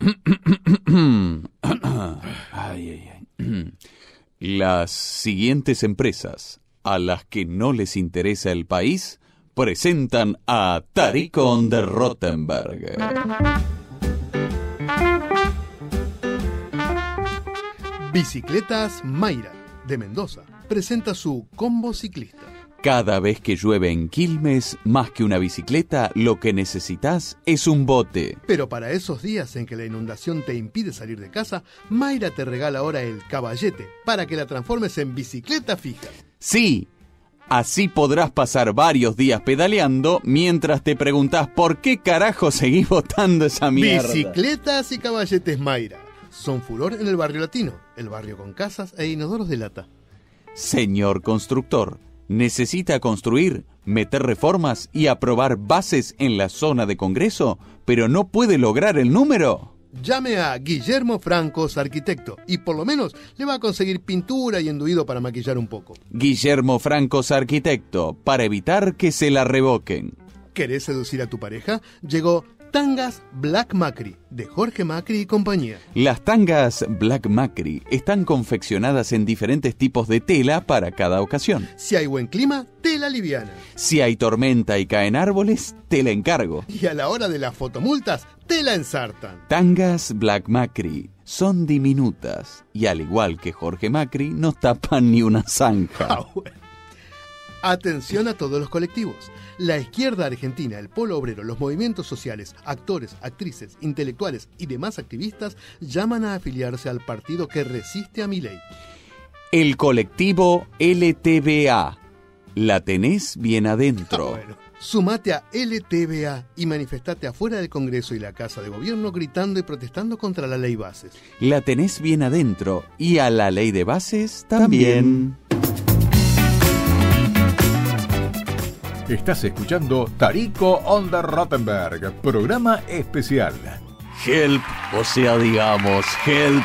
Las siguientes empresas a las que no les interesa el país presentan a Tarico on the Rottenberg. Bicicletas Mayra, de Mendoza, presenta su combo ciclista. Cada vez que llueve en Quilmes, más que una bicicleta, lo que necesitas es un bote. Pero para esos días en que la inundación te impide salir de casa, Mayra te regala ahora el caballete para que la transformes en bicicleta fija. Sí, así podrás pasar varios días pedaleando mientras te preguntás por qué carajo seguís botando esa mierda. Bicicletas y caballetes Mayra son furor en el barrio latino, el barrio con casas e inodoros de lata. Señor constructor, ¿necesita construir, meter reformas y aprobar bases en la zona de Congreso, pero no puede lograr el número? Llame a Guillermo Francos, arquitecto, y por lo menos le va a conseguir pintura y enduido para maquillar un poco. Guillermo Francos, arquitecto, para evitar que se la revoquen. ¿Querés seducir a tu pareja? Llegó Tangas Black Macri, de Jorge Macri y compañía. Las tangas Black Macri están confeccionadas en diferentes tipos de tela para cada ocasión. Si hay buen clima, tela liviana. Si hay tormenta y caen árboles, te la encargo. Y a la hora de las fotomultas, te la ensartan. Tangas Black Macri son diminutas y al igual que Jorge Macri no tapan ni una zanja. Bueno. Atención a todos los colectivos. La izquierda argentina, el polo obrero, los movimientos sociales, actores, actrices, intelectuales y demás activistas llaman a afiliarse al partido que resiste a Milei. El colectivo LTBA. La tenés bien adentro. Bueno, sumate a LTBA y manifestate afuera del Congreso y la Casa de Gobierno gritando y protestando contra la ley Bases. La tenés bien adentro y a la ley de bases también. Estás escuchando Tarico on the Rottenberg, programa especial. Help, o sea, digamos, help.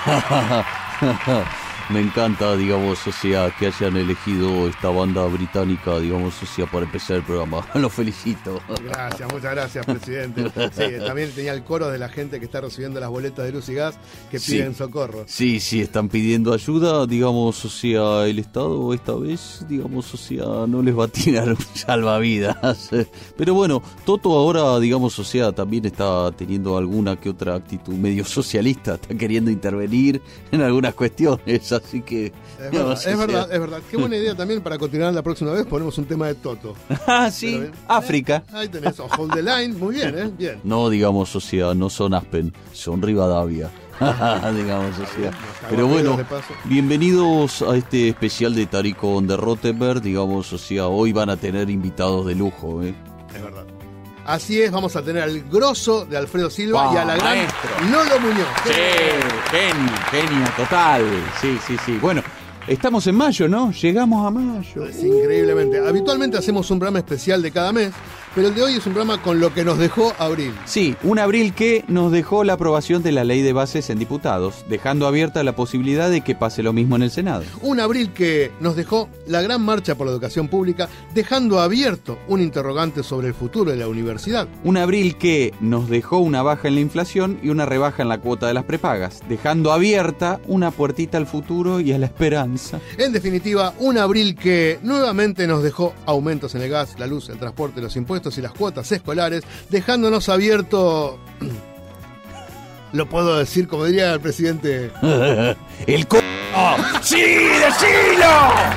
Me encanta, digamos, o sea, que hayan elegido esta banda británica, digamos, o sea, para empezar el programa. Los felicito. Gracias, muchas gracias, presidente. Sí, también tenía el coro de la gente que está recibiendo las boletas de luz y gas que piden socorro. Sí, están pidiendo ayuda, digamos, o sea, el Estado esta vez, digamos, o sea, no les va a tirar un salvavidas. Pero bueno, Toto ahora, digamos, o sea, también está teniendo alguna que otra actitud medio socialista, está queriendo intervenir en algunas cuestiones. Así que... Es verdad. Qué buena idea también para continuar la próxima vez. Ponemos un tema de Toto. Ah, sí, África. Ahí tenés, Hold the Line. Muy bien, bien. No, digamos, o sea, no son Aspen, son Rivadavia. Digamos, o sea. Pero bueno, bienvenidos a este especial de Tarico on the Rottenberg. Digamos, o sea, hoy van a tener invitados de lujo, ¿eh? Es verdad. Así es, vamos a tener al grosso de Alfredo Silva y a la gran Lolo Muñoz. Sí, genio, total. Sí. Bueno, estamos en mayo, ¿no? Llegamos a mayo. Es increíblemente. Habitualmente hacemos un programa especial de cada mes, pero el de hoy es un programa con lo que nos dejó abril. Sí, un abril que nos dejó la aprobación de la ley de bases en diputados, dejando abierta la posibilidad de que pase lo mismo en el Senado. Un abril que nos dejó la gran marcha por la educación pública, dejando abierto un interrogante sobre el futuro de la universidad. Un abril que nos dejó una baja en la inflación y una rebaja en la cuota de las prepagas, dejando abierta una puertita al futuro y a la esperanza. En definitiva, un abril que nuevamente nos dejó aumentos en el gas, la luz, el transporte, los impuestos y las cuotas escolares, dejándonos abierto... Lo puedo decir como diría el presidente... ¡El c***! ¡Sí, decilo!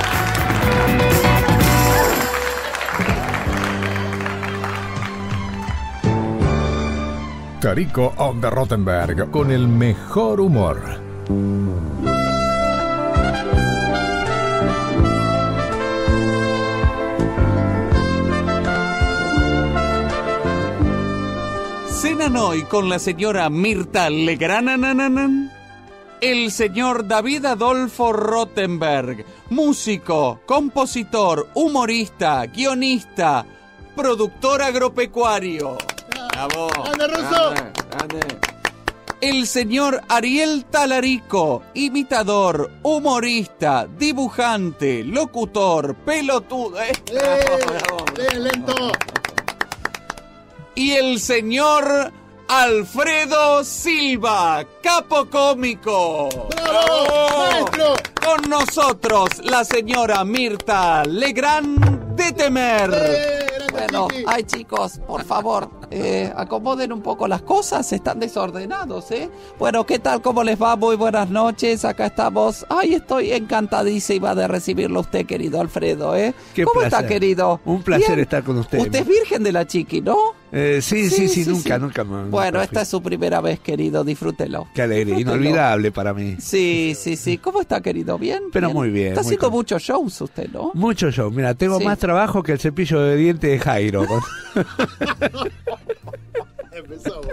Tarico on the Rottenberg, con el mejor humor. Cenan hoy con la señora Mirta Legrand, el señor David Adolfo Rottenberg, músico, compositor, humorista, guionista, productor agropecuario. ¡Bravo! ¡Anda, Russo! ¡Grande! El señor Ariel Talarico, imitador, humorista, dibujante, locutor, pelotudo. Lento. Y el señor Alfredo Silva, capo cómico. ¡Bravo, maestro! Con nosotros, la señora Mirta Legrand de Temer. Bueno, ay chicos, por favor, acomoden un poco las cosas, están desordenados, ¿eh? Bueno, ¿qué tal? ¿Cómo les va? Muy buenas noches, acá estamos. Ay, estoy encantadísima de recibirlo a usted, querido Alfredo, ¿eh? Qué ¿Cómo placer. está, querido? Un placer ¿Bien? estar con usted. Usted es virgen de la chiqui, ¿no? Sí, nunca me... Bueno, nunca esta fui. es su primera vez, querido, disfrútelo. Qué alegría, Disfrútelo. inolvidable para mí. Sí. ¿Cómo está, querido? ¿Bien? Pero muy bien, Está muy haciendo con- muchos shows usted, ¿no? Mucho show. Mira, tengo Sí. más trabajo que el cepillo de dientes de Jairo. Empezamos.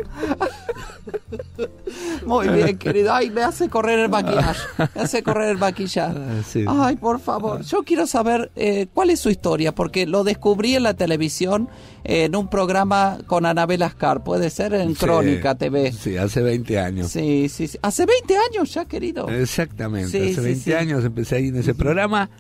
Muy bien, querido. Ay, me hace correr el maquillaje. Me hace correr el maquillaje. Sí. Ay, por favor. Yo quiero saber cuál es su historia, porque lo descubrí en la televisión en un programa con Anabel Ascar. Puede ser en Sí. Crónica TV. Sí, hace 20 años. Sí. Hace 20 años ya, querido. Exactamente, Sí, hace sí, 20 sí. años empecé ahí en ese programa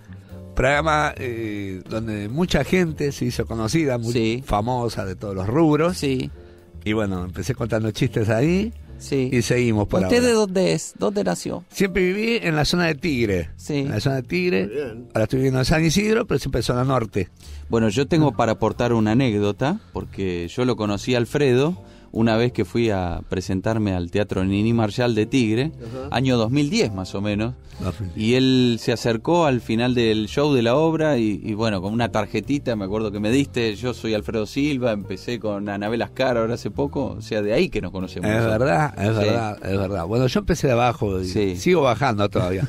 donde mucha gente se hizo conocida, muy Sí. famosa de todos los rubros. Sí. Y bueno, empecé contando chistes ahí Sí. y seguimos por ¿Usted de ahora. dónde es? ¿Dónde nació? Siempre viví en la zona de Tigre. Sí. En la zona de Tigre. Muy bien. Ahora estoy viviendo en San Isidro, pero siempre zona norte. Bueno, yo tengo para aportar una anécdota, porque yo lo conocí a Alfredo una vez que fui a presentarme al Teatro Nini Marshall de Tigre, año 2010 más o menos, y él se acercó al final del show de la obra y bueno, con una tarjetita, me acuerdo que me diste, yo soy Alfredo Silva, empecé con Anabel Ascar ahora hace poco, o sea, de ahí que nos conocemos. Es verdad, es Sí. verdad, es verdad. Bueno, yo empecé de abajo y Sí. sigo bajando todavía.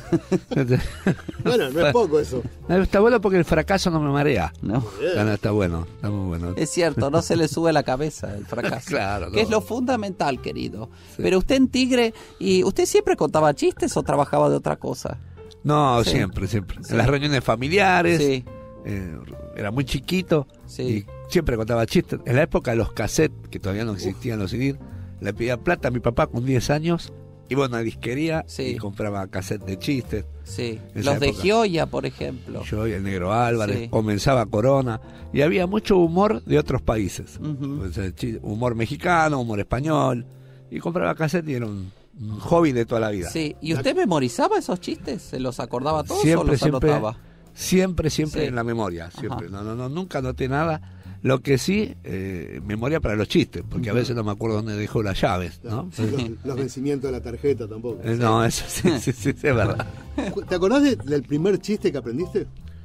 Bueno, no es poco eso. Está bueno porque el fracaso no me marea. ¿No? No, está bueno, está muy bueno. Es cierto, no se le sube la cabeza el fracaso. Claro, Que no. es lo fundamental, querido. Pero usted en Tigre, ¿y usted siempre contaba chistes o trabajaba de otra cosa? No, Sí. siempre. Sí. En las reuniones familiares, Sí, era muy chiquito Sí. y siempre contaba chistes. En la época de los cassettes, que todavía no existían los CD, le pedía plata a mi papá con 10 años, iba a una disquería Sí. y compraba cassettes de chistes. sí. Esa Los de época. Gioia, por ejemplo. Yo y el Negro Álvarez, Sí. comenzaba Corona, y había mucho humor de otros países. Ujú. O sea, humor mexicano, humor español, y compraba cassettes y era un hobby de toda la vida. Sí. ¿Y usted memorizaba esos chistes? ¿Se los acordaba todos o Siempre, los anotaba? siempre Sí. en la memoria, siempre. Ajá. No, nunca anoté nada. Lo que sí, memoria para los chistes, porque a veces no me acuerdo dónde dejó las llaves, ¿no? Los vencimientos de la tarjeta tampoco. No, eso sí, es verdad. ¿Te acordás del primer chiste que aprendiste?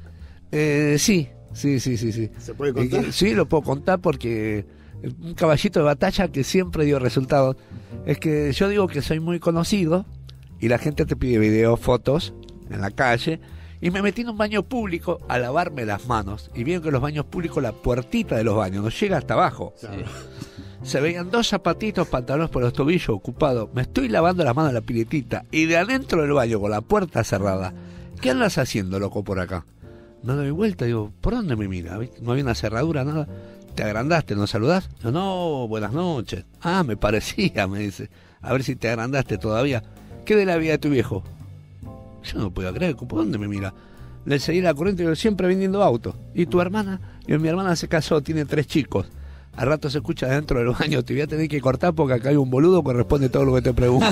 Sí. ¿Se puede contar? Sí, lo puedo contar porque un caballito de batalla que siempre dio resultados. Es que yo digo que soy muy conocido y la gente te pide videos, fotos en la calle. Y me metí en un baño público a lavarme las manos. Y vieron que los baños públicos, la puertita de los baños no llega hasta abajo. Se veían 2 zapatitos, pantalones por los tobillos ocupados. Me estoy lavando las manos en la piletita. Y de adentro del baño, con la puerta cerrada. ¿Qué andas haciendo, loco, por acá? Me doy vuelta y digo, ¿por dónde me mira? ¿Viste? No había una cerradura, nada. ¿Te agrandaste? ¿No saludás? Yo, no, buenas noches. Ah, me parecía, me dice. A ver si te agrandaste todavía. ¿Qué de la vida de tu viejo? Yo no puedo creer, ¿por dónde me mira? Le seguí la corriente y digo, siempre vendiendo autos. ¿Y tu hermana? Y mi hermana se casó, tiene 3 chicos. Al rato se escucha dentro del baño, te voy a tener que cortar porque acá hay un boludo que responde todo lo que te pregunto.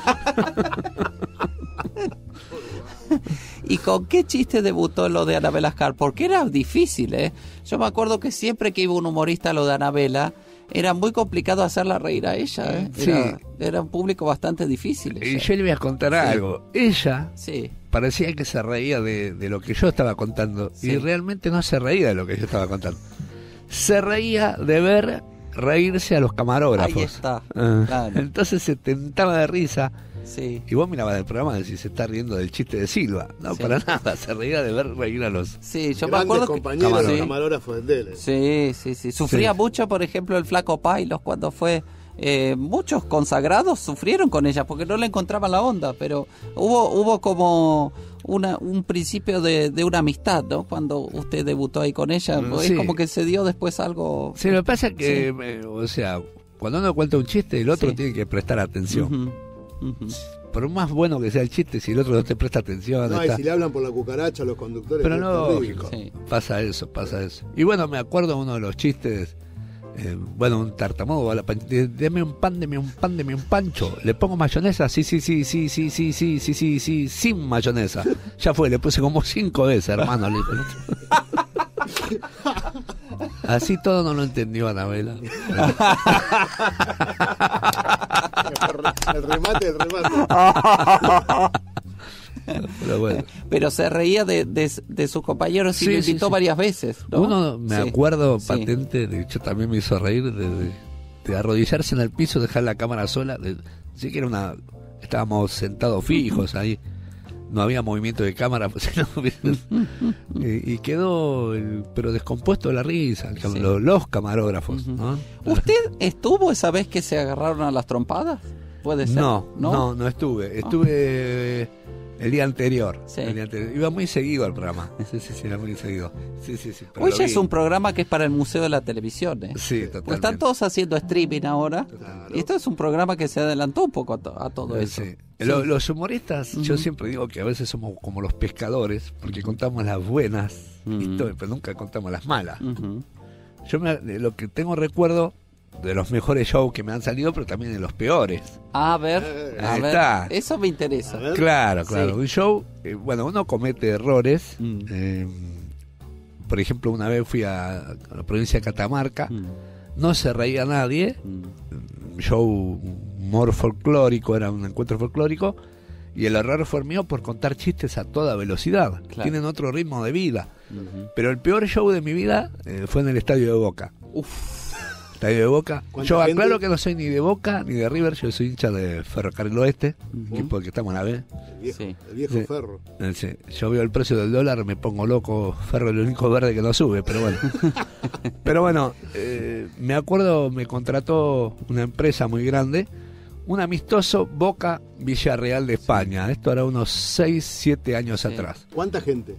¿Y con qué chiste debutó lo de Anabel Ascar? Porque era difícil, ¿eh? Yo me acuerdo que siempre que iba un humorista a lo de Anabela, era muy complicado hacerla reír a ella, ¿eh? Sí. Era un público bastante difícil. Y ella. yo le voy a contar algo. Ella Sí, parecía que se reía de lo que yo estaba contando. Sí. Y realmente no se reía de lo que yo estaba contando. Se reía de ver reírse a los camarógrafos. ahí está. Ah, Claro. Entonces se tentaba de risa. Sí. Y vos mirabas el programa y decís, se está riendo del chiste de Silva. No, Sí. para nada. Se reía de ver reír a los... Sí, yo me Grandes acuerdo compañeros, que... los camarógrafos de tele. Sí. Sufría Sí. mucho, por ejemplo, el Flaco Pailos cuando fue... muchos consagrados sufrieron con ella porque no le encontraban la onda, pero hubo como un principio de una amistad, ¿no? Cuando usted debutó ahí con ella, Sí. es como que se dio después algo... Sí, lo que pasa es que, o sea, cuando uno cuenta un chiste, el otro Sí. tiene que prestar atención. Ujú. Por más bueno que sea el chiste, si el otro no te presta atención... No, y está- si le hablan por la cucaracha a los conductores. Pero es terrible. lógico, Sí. pasa eso. Y bueno, me acuerdo uno de los chistes Bueno, un tartamudo, deme un pan, deme un pan, deme un pancho. ¿Le pongo mayonesa? Sí, sin mayonesa. Ya fue, le puse como 5 veces, hermano. Así todo no lo entendió Anabela. El remate. Pero bueno. Pero se reía de sus compañeros y Sí, lo sí, invitó sí. varias veces, ¿no? Uno, me Sí. acuerdo Sí. patente, de hecho también me hizo reír de arrodillarse en el piso, dejar la cámara sola. Sí que era estábamos sentados fijos ahí, no había movimiento de cámara, pues, y quedó, pero descompuesto de la risa, Sí. los camarógrafos, ¿no? ¿Usted estuvo esa vez que se agarraron a las trompadas? ¿Puede ser? No estuve. Estuve el día anterior. Sí. El día anterior. Iba muy seguido al programa. Sí, iba muy seguido. Sí. Pero Hoy lo ya vi. es un programa que es para el Museo de la Televisión, ¿eh? Sí, totalmente. Porque están todos haciendo streaming ahora. Claro. Y esto es un programa que se adelantó un poco a todo eso. Sí. Sí. Los humoristas, yo Ujú. siempre digo que a veces somos como los pescadores, porque contamos las buenas historias, pero nunca contamos las malas. Ujú. De lo que tengo recuerdo de los mejores shows que me han salido, pero también de los peores. A ver, Ahí está. eso me interesa. A ver. Claro. Sí. Un show, bueno, uno comete errores. Mm. Por ejemplo, una vez fui a la provincia de Catamarca, Mm. no se reía nadie, show humor folclórico, era un encuentro folclórico, y el error fue mío por contar chistes a toda velocidad. Claro. Tienen otro ritmo de vida. Ujú. Pero el peor show de mi vida fue en el Estadio de Boca. Estadio de Boca. ¿Cuánta Yo gente? aclaro que no soy ni de Boca ni de River, yo soy hincha de Ferrocarril Oeste, equipo del que estamos en la B. Sí. El viejo Sí. Ferro. Sí, yo veo el precio del dólar, me pongo loco. Ferro es el único verde que no sube, pero bueno. Pero bueno, me acuerdo, me contrató una empresa muy grande, un amistoso Boca Villarreal de España. Esto era unos 6, 7 años Sí. atrás. ¿Cuánta gente?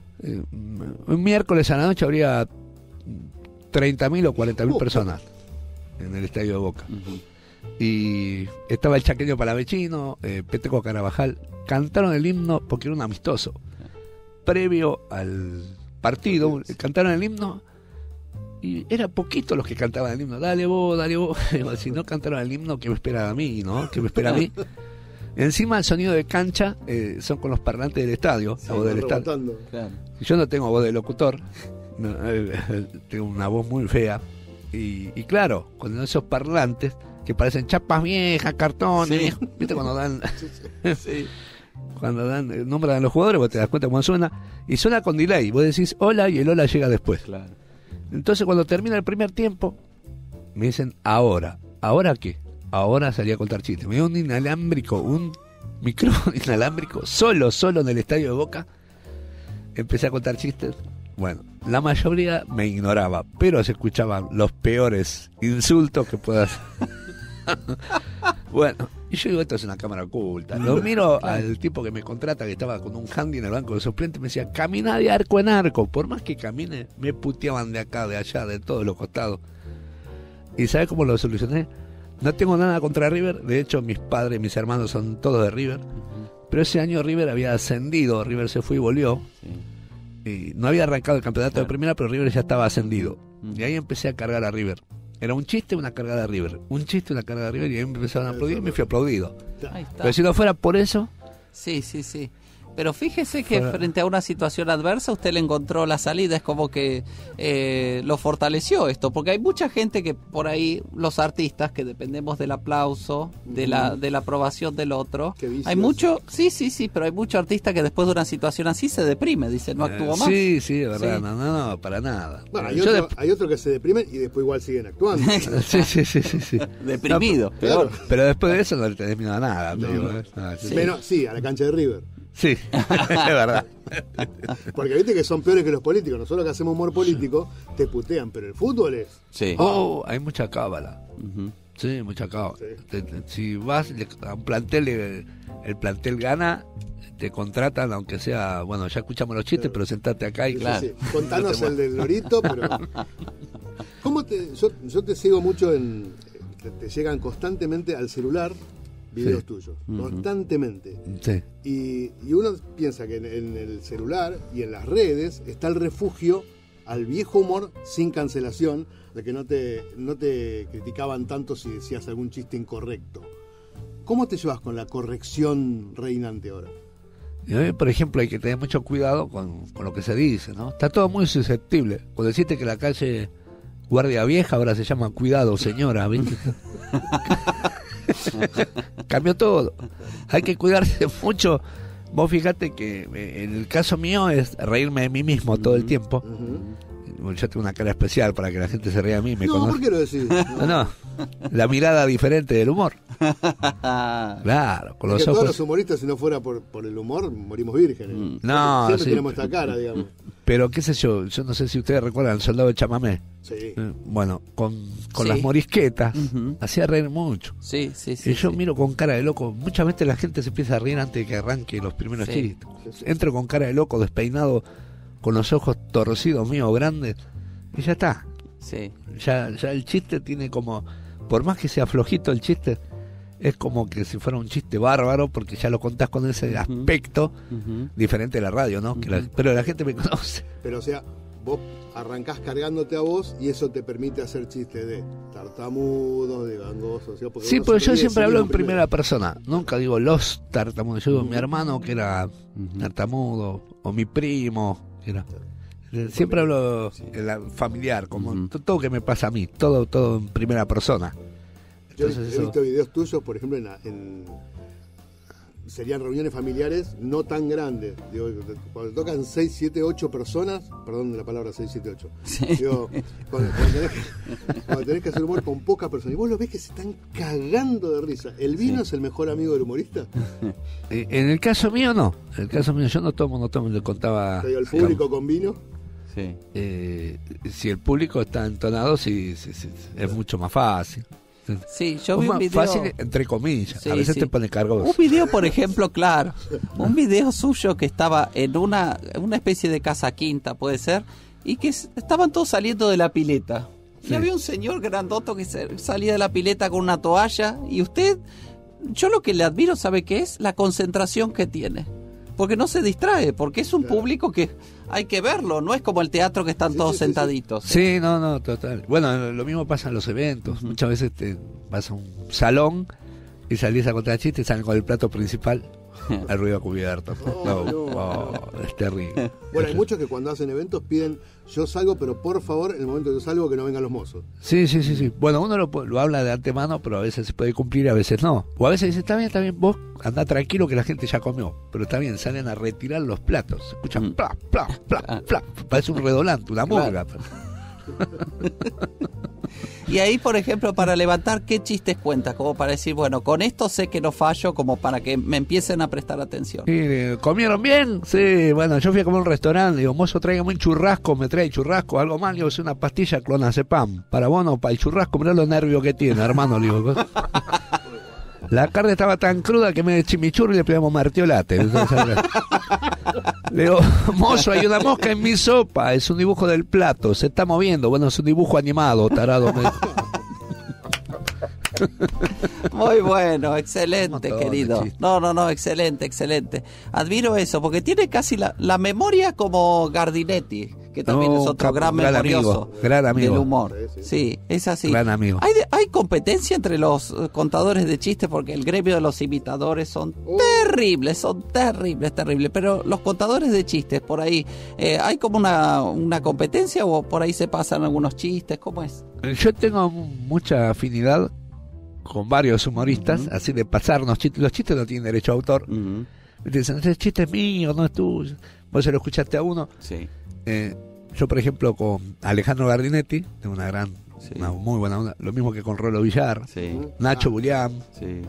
Un miércoles a la noche habría 30.000 o 40.000 personas en el estadio de Boca. Ujú. Y estaba el chaqueño palavecino, Peteco Carabajal, cantaron el himno porque era un amistoso. Previo al partido, cantaron el himno y era poquito los que cantaban el himno. Dale vos. Digo, si no cantaron el himno, ¿qué me espera a mí? ¿No? ¿Qué me espera a mí? Encima el sonido de cancha son con los parlantes del estadio, la voz del estadio. Rebotando. Claro. Yo no tengo voz de locutor, no, tengo una voz muy fea. Y claro, con esos parlantes que parecen chapas viejas, cartones, Sí. viejo, ¿viste? Cuando dan, Sí. nombran a los jugadores, vos te das cuenta cómo suena, y suena con delay. Vos decís hola y el hola llega después. Claro. Entonces, cuando termina el primer tiempo, me dicen ahora. ¿Ahora qué? Ahora salí a contar chistes. Me dio un inalámbrico, un micrófono inalámbrico, solo en el estadio de Boca. Empecé a contar chistes. Bueno, la mayoría me ignoraba, pero se escuchaban los peores insultos que puedas. Bueno, y yo digo, esto es una cámara oculta. Lo miro al tipo que me contrata, que estaba con un handy en el banco de suplente, me decía, camina de arco en arco. Por más que camine, me puteaban de acá, de allá, de todos los costados. ¿Y sabes cómo lo solucioné? No tengo nada contra River. De hecho, mis padres, mis hermanos son todos de River. Pero ese año River había ascendido. River se fue y volvió. Sí. Y no había arrancado el campeonato Claro. de primera, pero River ya estaba ascendido. Y ahí empecé a cargar a River. Era un chiste, una cargada a River. Un chiste, una cargada a River. Y ahí me empezaron a aplaudir y me fui aplaudido. Ahí está. Pero si no fuera por eso, Sí. Pero fíjese que Fuera- frente a una situación adversa usted le encontró la salida, es como que lo fortaleció esto, porque hay mucha gente que por ahí, los artistas que dependemos del aplauso, de la aprobación del otro, Qué vicios. hay mucho, sí, pero hay mucho artista que después de una situación así se deprime, dice, no actúo más. sí, de verdad, Sí. no, para nada. Bueno, hay Yo hay otros que se deprimen y después igual siguen actuando. sí. Deprimido, Claro. peor. Pero después de eso no le tenés miedo a nada, te No, digo, no. ¿eh? No, sí. Menos, sí, a la cancha de River. Sí, es verdad. Porque viste que son peores que los políticos. Nosotros que hacemos humor político, te putean, pero el fútbol es. Sí. Oh, hay mucha cábala. Ujú. Sí, mucha cábala. Sí. Si vas a un plantel, el plantel gana, te contratan, aunque sea, bueno, ya escuchamos los chistes, pero sentate acá y Sí, Claro. sí. Contanos el del lorito, pero. ¿Cómo te.? Yo te sigo mucho en. Te llegan constantemente al celular videos Sí. tuyos. Ujú. Constantemente. Sí. Y uno piensa que en el celular y en las redes está el refugio al viejo humor sin cancelación, de que no te criticaban tanto si decías algún chiste incorrecto. ¿Cómo te llevas con la corrección reinante ahora? Y hoy, por ejemplo, hay que tener mucho cuidado con lo que se dice, ¿no? Está todo muy susceptible. Cuando deciste que la calle Guardia Vieja ahora se llama Cuidado Señora, ¿viste? Cambió todo. Hay que cuidarse mucho. Vos fíjate que en el caso mío es reírme de mí mismo todo el tiempo. Yo tengo una cara especial para que la gente se ría de mí. ¿Por qué lo decís? No, la mirada diferente del humor. Claro, con los ojos. Todos los humoristas, si no fuera por el humor, morimos vírgenes. No, siempre sí, tenemos esta cara, digamos. Pero qué sé yo no sé si ustedes recuerdan El Soldado de Chamamé. Sí. Bueno, con Sí. las morisquetas hacía reír mucho. Sí. Y yo miro con cara de loco. Muchas veces la gente se empieza a reír antes de que arranque los primeros Sí. chistes. Entro con cara de loco, despeinado, con los ojos torcidos míos grandes, y ya está. Sí. Ya el chiste tiene como, por más que sea flojito el chiste, es como que si fuera un chiste bárbaro, porque ya lo contás con ese aspecto diferente de la radio, ¿no? Pero la gente me conoce. Pero o sea, vos arrancás cargándote a vos y eso te permite hacer chistes de tartamudo, de gangoso. Sí, pero yo siempre hablo en primera persona. Nunca digo los tartamudos. Yo digo mi hermano que era tartamudo, o mi primo, que era... Siempre hablo familiar, como todo que me pasa a mí, todo en primera persona. Entonces, yo he visto videos tuyos, por ejemplo, serían reuniones familiares no tan grandes. Digo, cuando tocan 6, 7, 8 personas, perdón la palabra 6, 7, 8. Sí. Digo, cuando tenés que hacer humor con pocas personas, y vos lo ves que se están cagando de risa. ¿El vino es el mejor amigo del humorista? En el caso mío, no. En el caso mío, yo no tomo, le contaba. ¿El público con vino? Sí. Si el público está entonado, sí, es mucho más fácil. Sí, yo vi un video... Fácil, entre comillas. Sí, a veces sí. te pone cargoso. Un video, por ejemplo, claro. Un video suyo que estaba en una especie de casa quinta, puede ser, y que estaban todos saliendo de la pileta. Y Sí. había un señor grandoto que salía de la pileta con una toalla, y usted, yo lo que le admiro, ¿sabe qué es? La concentración que tiene. Porque no se distrae, porque es un público que hay que verlo, no es como el teatro que están todos sentaditos. Sí, no, total. Bueno, lo mismo pasa en los eventos. Muchas veces te vas a un salón y salís a contar chistes y salen con el plato principal al ruido cubierto. Es terrible. Bueno, hay muchos que cuando hacen eventos piden, yo salgo, pero por favor, en el momento que yo salgo, que no vengan los mozos. Sí. Bueno, uno lo habla de antemano, pero a veces se puede cumplir y a veces no. O a veces dice, está bien, vos andá tranquilo que la gente ya comió. Pero está bien, salen a retirar los platos. Se escuchan plap, plap, plap, plap. Parece un redolante, una murga. Y ahí, por ejemplo, para levantar, ¿qué chistes cuentas? Como para decir, bueno, con esto sé que no fallo, como para que me empiecen a prestar atención. ¿Comieron bien? Sí, bueno, yo fui a comer a un restaurante, digo, mozo, tráigame un churrasco, me trae churrasco, algo más, le digo, es una pastilla clonazepam. Para vos no, para el churrasco, mirá los nervios que tiene, hermano, le digo. La carne estaba tan cruda que me de chimichurri y le pegamos martiolate. Le digo, mozo, hay una mosca en mi sopa, es un dibujo del plato, se está moviendo. Bueno, es un dibujo animado, tarado. Muy bueno, excelente, Un montón de querido. chistes. No, excelente. Admiro eso, porque tiene casi la memoria como Gardinetti, que también No, es otro gran gran memorioso amigo, gran amigo. del humor. Sí, es así. Gran amigo. Hay competencia entre los contadores de chistes, porque el gremio de los imitadores son terribles, pero los contadores de chistes, por ahí, ¿hay como una competencia o por ahí se pasan algunos chistes? ¿Cómo es? Yo tengo mucha afinidad con varios humoristas, así de pasarnos chistes. Los chistes no tienen derecho a autor. Me dicen, ese chiste es mío, no es tuyo. Vos se lo escuchaste a uno. Sí. Yo, por ejemplo, con Alejandro Gardinetti, tengo una muy buena onda. Lo mismo que con Rolo Villar, Sí. Nacho Bulián. Sí.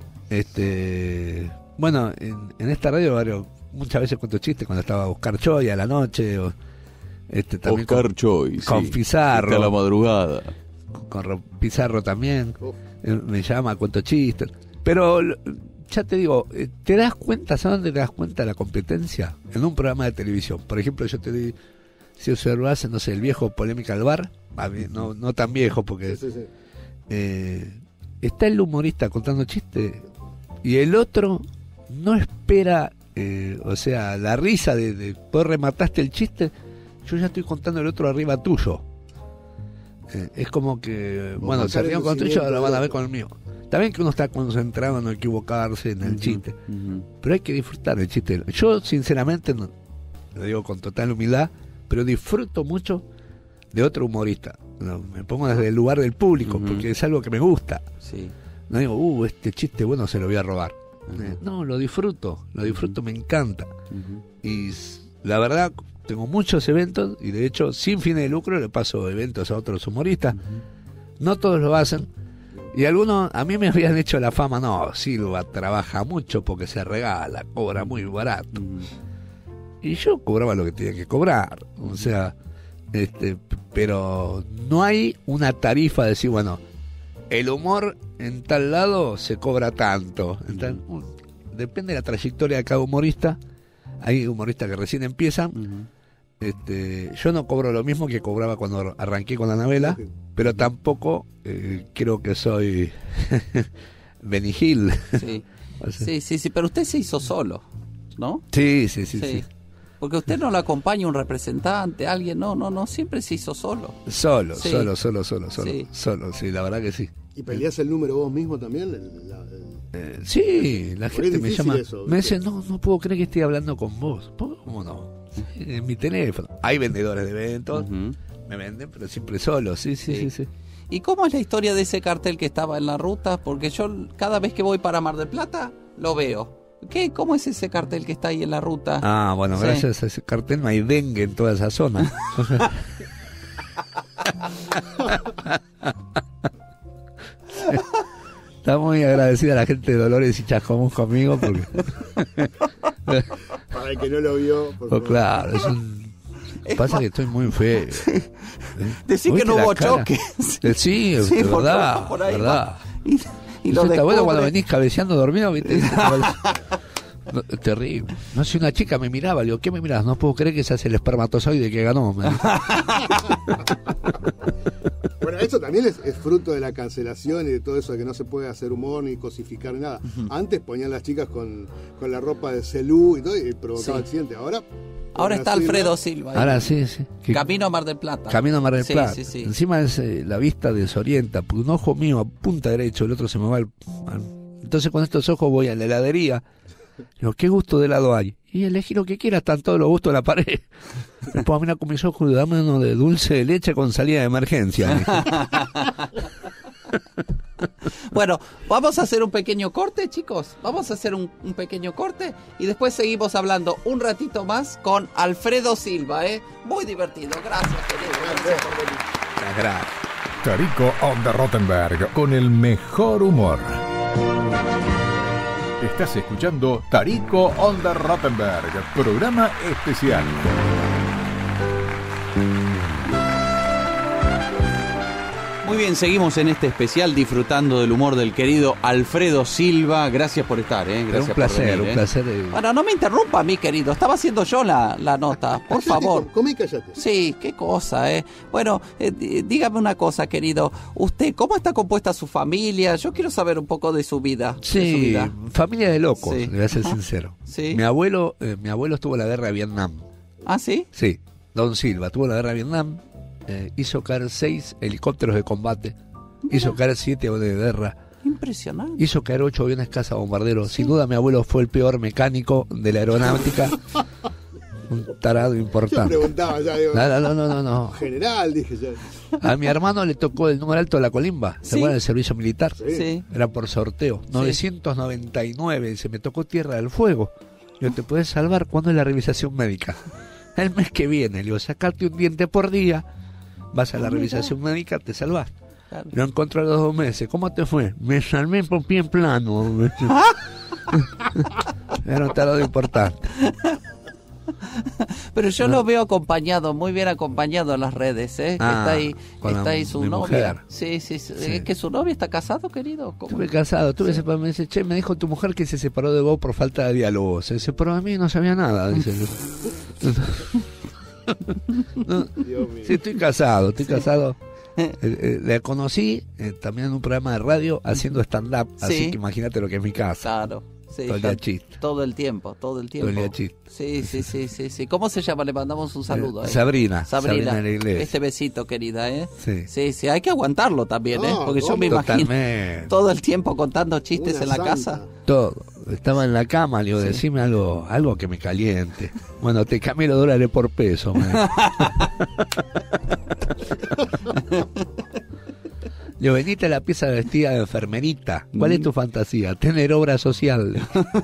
Bueno, en esta radio muchas veces cuento chistes cuando estaba Oscar Choy a la noche. O, también Oscar Choy. con Pizarro. Hasta la madrugada. con Pizarro también. Me llama, cuento chistes. Pero ya te digo, ¿te das cuenta? ¿Sabes dónde te das cuenta de la competencia? En un programa de televisión. Por ejemplo, yo te digo, si observas, no sé, el viejo Polémica al Bar, no tan viejo, porque está el humorista contando chistes y el otro no espera, o sea, la risa de vos remataste el chiste, yo ya estoy contando el otro arriba tuyo. Es como que, bueno, se ríen con el tuyo, ahora van a ver con el mío. También que uno está concentrado en no equivocarse en el chiste, pero hay que disfrutar el chiste. Yo, sinceramente, lo digo con total humildad, pero disfruto mucho de otro humorista. No, me pongo desde el lugar del público, porque es algo que me gusta. Sí. No digo, este chiste bueno se lo voy a robar. No, lo disfruto, me encanta. Y la verdad, tengo muchos eventos, y de hecho, sin fines de lucro, le paso eventos a otros humoristas. No todos lo hacen. Y algunos, a mí me habían hecho la fama, no, Silva trabaja mucho porque se regala, cobra muy barato. Y yo cobraba lo que tenía que cobrar. O sea, pero no hay una tarifa de decir, bueno, el humor en tal lado se cobra tanto. Depende de la trayectoria de cada humorista. Hay humoristas que recién empiezan. Yo no cobro lo mismo que cobraba cuando arranqué con la novela, pero tampoco creo que soy Benny Hill. Sí. O sea, sí, pero usted se hizo solo, ¿no? Sí. Porque usted no lo acompaña un representante, alguien, no, siempre se hizo solo. Solo, sí. Solo, sí, la verdad que sí. ¿Y peleás el número vos mismo también? Sí, la gente me llama, eso, me dice, no puedo creer que esté hablando con vos. ¿Cómo no? Sí, en mi teléfono. Hay vendedores de eventos, me venden, pero siempre solo, sí. ¿Y cómo es la historia de ese cartel que estaba en la ruta? Porque yo cada vez que voy para Mar del Plata, lo veo. ¿Cómo es ese cartel que está ahí en la ruta? Ah, bueno, sí. Gracias a ese cartel no hay dengue en toda esa zona. Está muy agradecida la gente de Dolores y Chascomús conmigo porque... Para el que no lo vio, por favor. Claro, pasa que estoy muy feo. Decir que no hubo choque. Sí, es verdad, por ahí verdad. Y lo está bueno cuando venís cabeceando dormido, ¿viste? No, terrible. No sé, una chica me miraba, le digo, ¿qué me mirás? No puedo creer que se hace el espermatozoide que ganó. Bueno, eso también es fruto de la cancelación y de todo eso de que no se puede hacer humor ni cosificar ni nada. Antes ponían las chicas con la ropa de celú y todo y provocaba accidentes. Ahora está Alfredo Silva. Ahora sí. Camino a Mar del Plata. Camino a Mar del Plata. Sí. Encima es la vista desorienta, porque un ojo mío apunta derecho, el otro se me va Entonces con estos ojos voy a la heladería. Digo, ¿qué gusto de helado hay? Y elegí lo que quieras, están todos los gustos de la pared. Después mira con mis ojos, dame uno de dulce de leche con salida de emergencia. Bueno, vamos a hacer un pequeño corte, chicos. Vamos a hacer un pequeño corte y después seguimos hablando un ratito más con Alfredo Silva, Muy divertido. Gracias, querido. Gracias por venir. Gracias. Tarico on the Rottenberg con el mejor humor. Estás escuchando Tarico on the Rottenberg, programa especial. Muy bien, seguimos en este especial disfrutando del humor del querido Alfredo Silva. Gracias por estar, Gracias un placer, por venir, un placer. Bueno, no me interrumpa, mi querido. Estaba haciendo yo la nota, por favor. Comí y callate. Sí, qué cosa, Bueno, dígame una cosa, querido. ¿Usted cómo está compuesta su familia? Yo quiero saber un poco de su vida. Sí, familia de locos, Sí. le voy a ser sincero. Sí. Mi abuelo estuvo en la guerra de Vietnam. ¿Ah, sí? Sí, Don Silva tuvo la guerra de Vietnam. Hizo caer 6 helicópteros de combate, hizo caer 7 aviones de guerra, Impresionante. hizo caer 8 aviones cazabombarderos. Sin duda mi abuelo fue el peor mecánico de la aeronáutica. Un tarado Yo importante. preguntaba ya, digo, No. general, dije yo. A mi hermano le tocó el número alto de la colimba. ¿Se Sí. acuerdan del servicio militar? Sí. Era por sorteo. 999, se me tocó Tierra del Fuego. Yo, ¿te puedes salvar? ¿Cuándo es la revisación médica? El mes que viene. Le digo, sacarte un diente por día. Vas a la revisación médica, te salvas. Claro. Lo encontré a los 2 meses. ¿Cómo te fue? Me salvé por pie en plano. Era un tarado importante. Pero yo lo veo acompañado, muy bien acompañado en las redes, Está ahí su mi novia. mujer. Sí. ¿Es que su novia está casado, querido? ¿Cómo? Estuve casado, me dice, che, me dijo tu mujer que se separó de vos por falta de diálogo. Se separó de mí y no sabía nada, dice. No, Dios mío. sí, estoy casado. La conocí también en un programa de radio haciendo stand-up, así que imagínate lo que es mi casa. Claro. Sí, todo el día chiste. todo el tiempo. Todo el día chiste. Sí. ¿Cómo se llama? Le mandamos un saludo. Sabrina Sabrina, de la iglesia. este besito, querida, ¿eh? Sí. Sí, hay que aguantarlo también, ¿eh? Porque yo me imagino Totalmente. todo el tiempo contando chistes Una en la santa. casa. Todo. Estaba en la cama, le digo, Sí. decime algo que me caliente. Bueno, te cambié los dólares por peso. Man. Le digo, venite a la pieza vestida de enfermerita. ¿Cuál es tu fantasía? Tener obra social.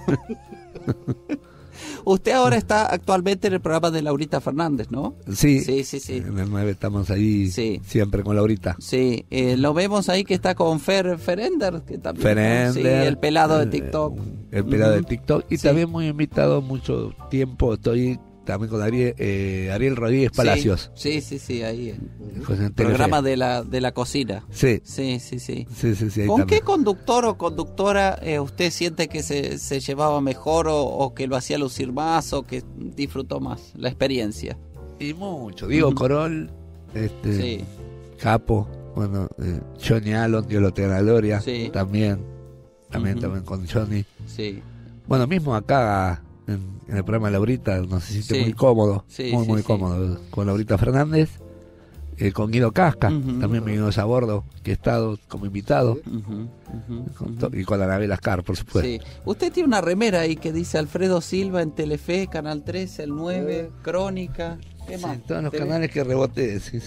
Usted ahora está actualmente en el programa de Laurita Fernández, ¿no? Sí. Sí. En el 9 estamos ahí Sí. siempre con Laurita. Sí, lo vemos ahí que está con Ferender, que también, Ferender, sí, el pelado de TikTok. El pelado de Ujú. TikTok. Y Sí. también muy invitado mucho tiempo. Estoy también con Ariel Rodríguez Palacios. Sí, ahí en Pues en el Telefe. programa de la cocina. Sí. Sí. Sí, ahí ¿Con también. qué conductor o conductora usted siente que se llevaba mejor o que lo hacía lucir más o que disfrutó más la experiencia? Y mucho. Diego Corol, Sí, Capo, bueno, Johnny Allen, Dios lo tenga en la gloria. Sí. También Ujú. con Johnny. sí. Bueno, mismo acá en el programa de Laurita nos hiciste Sí. muy cómodo. Sí, muy sí. cómodo. Con Laurita Fernández, con Guido Casca, Ujú. también me vino a bordo, que he estado como invitado. Y con Anabel Ascar, por supuesto. Sí. Usted tiene una remera ahí que dice Alfredo Silva en Telefe, Canal 13, el 9, Crónica. ¿Qué más? Sí, todos los TV. canales que reboté. Sí.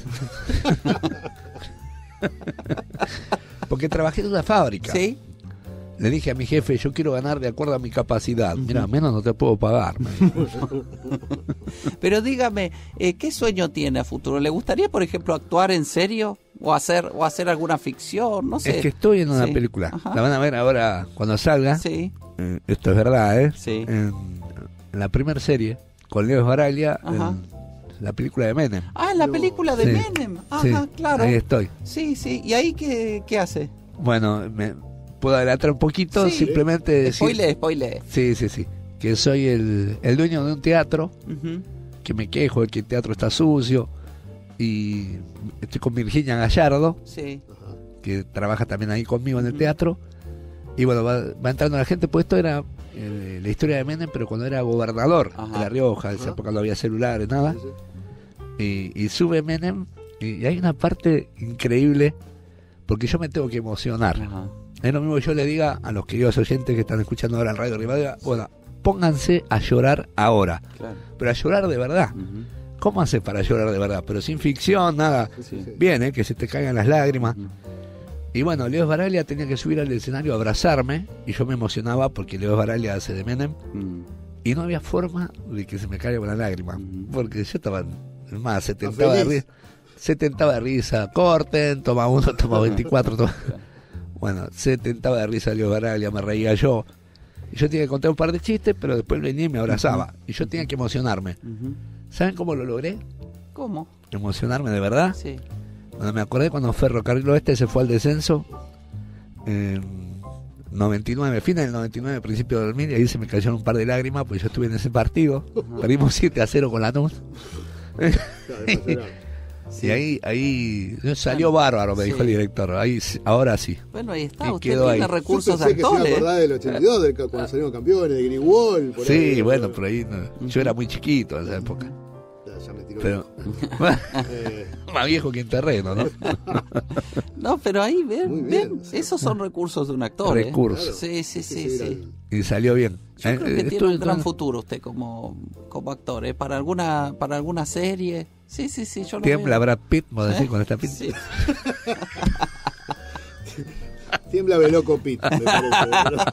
Porque trabajé en una fábrica. Sí. Le dije a mi jefe, yo quiero ganar de acuerdo a mi capacidad. Mira, menos no te puedo pagar. me dijo. Pero dígame, ¿qué sueño tiene a futuro? ¿Le gustaría, por ejemplo, actuar en serio? ¿O hacer alguna ficción? No sé. Es que estoy en una Sí. película. Ajá. La van a ver ahora cuando salga. Sí, Esto es verdad, ¿eh? Sí. En la primera serie, con Leo Baraglia, Ajá. en la película de Menem. Ah, en la película de Sí. Menem. Ajá, Sí, claro. ahí estoy. Sí. ¿Y ahí qué hace? Bueno, me puedo adelantar un poquito, Sí. simplemente decir... Spoile. Sí. Que soy el dueño de un teatro, Ujú. que me quejo de que el teatro está sucio, y estoy con Virginia Gallardo, Sí. que trabaja también ahí conmigo en el teatro, y bueno, va entrando la gente, pues esto era la historia de Menem, pero cuando era gobernador Ajá. de La Rioja, en esa época no había celulares, nada, y sube Menem, y hay una parte increíble, porque yo me tengo que emocionar. Ajá. Es lo mismo que yo le diga a los queridos oyentes que están escuchando ahora en Radio Rivadavia, bueno, pónganse a llorar ahora, Claro. pero a llorar de verdad. Ujú. ¿Cómo haces para llorar de verdad? Pero sin ficción, nada. Sí. Bien, que se te caigan las lágrimas. Ujú. Y bueno, Leo Baraglia tenía que subir al escenario a abrazarme, y yo me emocionaba porque Leo Baraglia hace de Menem, Mm. y no había forma de que se me caiga una lágrima, porque yo estaba, es más, se Está tentaba de feliz. risa. Se tentaba de risa, corten, toma 1, toma 24, toma... Bueno, se tentaba de risa Leo Baraglia, me reía yo. Y yo tenía que contar un par de chistes, pero después venía y me abrazaba. Y yo tenía que emocionarme. Ujú. ¿Saben cómo lo logré? ¿Cómo? Emocionarme de verdad. Sí. Bueno, me acordé cuando Ferrocarril Oeste se fue al descenso en 99, fin del 99, principio del 2000, y ahí se me cayeron un par de lágrimas, pues yo estuve en ese partido. Perdimos 7-0 con Lanús. Y ahí salió bárbaro, me Sí. dijo el director. Ahí, ahora sí. Bueno, ahí está. Y Usted quedó tiene ahí. recursos Yo pensé que se iba a actores. acordar del 82, cuando salimos campeones, de Greenwall. Por Sí, ahí, bueno, por ahí yo era muy chiquito en esa época. Ya me tiró. Pero Eh, más viejo que en terreno, ¿no? No, pero ahí Muy ven, bien, o sea, esos son recursos de un actor. ¿eh? Recursos. Sí. Y salió bien. Yo creo que tiene Estuve un gran con- futuro usted como actor, ¿eh? Para alguna serie. Sí, yo lo Tiembla veo. Brad Pitt, vos decís, ¿Eh? con esta pinta. Sí. Tiembla Veloco Pit, me parece.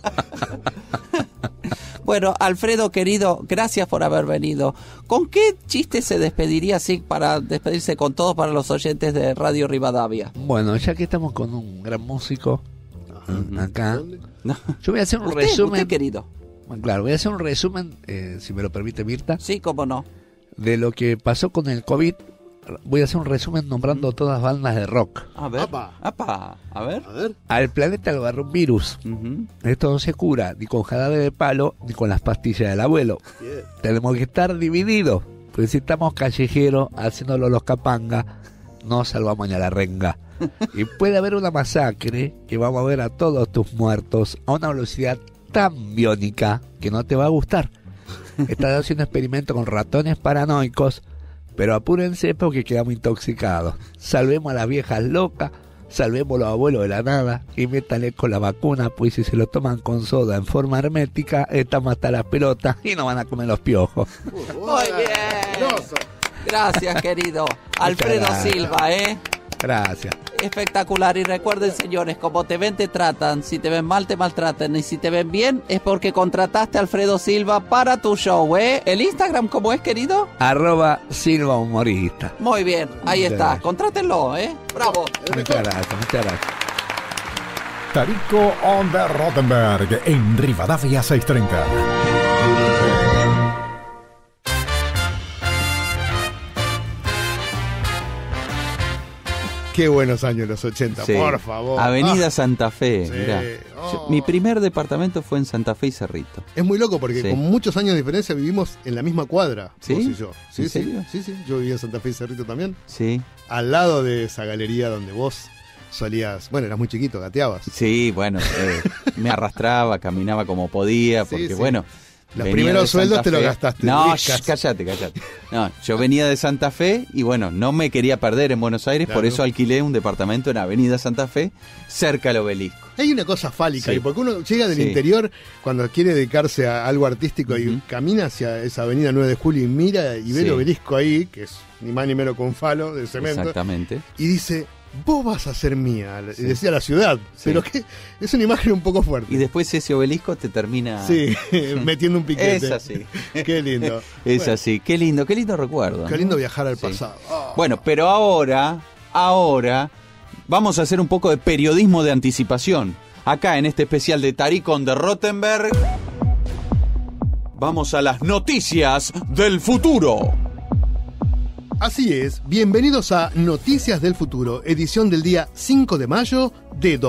Bueno, Alfredo querido, gracias por haber venido. ¿Con qué chiste se despediría así para despedirse con todos para los oyentes de Radio Rivadavia? Bueno, ya que estamos con un gran músico acá, ¿Dónde? No. yo voy a hacer un Usted, resumen. querido. Bueno, claro, voy a hacer un resumen, si me lo permite Mirta, Sí, cómo no. de lo que pasó con el COVID. Voy a hacer un resumen nombrando todas las bandas de rock. A ver. Apa. A ver. A ver. Al planeta lo agarró un virus. Ujú. Esto no se cura ni con jarabe de palo ni con las pastillas del abuelo. Bien. Tenemos que estar divididos. Porque si estamos callejeros haciéndolo los capangas, no salvamos ni a la renga. Y puede haber una masacre que vamos a ver a todos tus muertos a una velocidad tan biónica que no te va a gustar. Están haciendo experimento con ratones paranoicos, pero apúrense porque quedamos intoxicados. Salvemos a las viejas locas, salvemos a los abuelos de la nada y métanle con la vacuna, pues si se lo toman con soda en forma hermética, estamos hasta las pelotas y no van a comer los piojos. Muy bien. Gracias, querido Alfredo gracias. Silva, Gracias. Espectacular. Y recuerden, señores, como te ven, te tratan. Si te ven mal, te maltratan. Y si te ven bien, es porque contrataste a Alfredo Silva para tu show, ¿El Instagram cómo es, querido? @Silva Humorista. Muy bien, ahí está. Gracias. Contrátenlo, Bravo. Muchas gracias. Tarico on the Rottenberg en Rivadavia 630. Qué buenos años los 80, Sí. por favor. Avenida Santa Fe, sí. mirá. Oh. Mi primer departamento fue en Santa Fe y Cerrito. Es muy loco porque Sí. con muchos años de diferencia vivimos en la misma cuadra, ¿Sí? vos y yo. Sí, ¿En sí, serio? sí. Yo vivía en Santa Fe y Cerrito también. Sí, Al lado de esa galería donde vos solías, bueno, eras muy chiquito, gateabas. sí, bueno, me arrastraba, caminaba como podía, Sí, porque sí. bueno... Los venía primeros de sueldos Santa te los Fe. gastaste. No, Ricas. cállate. No, yo venía de Santa Fe y bueno, no me quería perder en Buenos Aires, Claro. por eso alquilé un departamento en Avenida Santa Fe, cerca del Obelisco. Hay una cosa fálica Sí. ahí, porque uno llega del Sí. interior cuando quiere dedicarse a algo artístico y Ujú. camina hacia esa avenida 9 de Julio y mira y ve Sí. el obelisco ahí, que es ni más ni menos que un falo de cemento, Exactamente. y dice, vos vas a ser mía, Sí. y decía la ciudad, Sí. pero que es una imagen un poco fuerte. Y después ese obelisco te termina... Sí, metiendo un piquete. Es así. Qué lindo. Es Bueno, así. Qué lindo recuerdo. Qué ¿no? lindo viajar al Sí. pasado. Oh. Bueno, pero ahora vamos a hacer un poco de periodismo de anticipación. Acá en este especial de Tarico on the Rottenberg, vamos a las noticias del futuro. Así es, bienvenidos a Noticias del Futuro, edición del día 5 de mayo de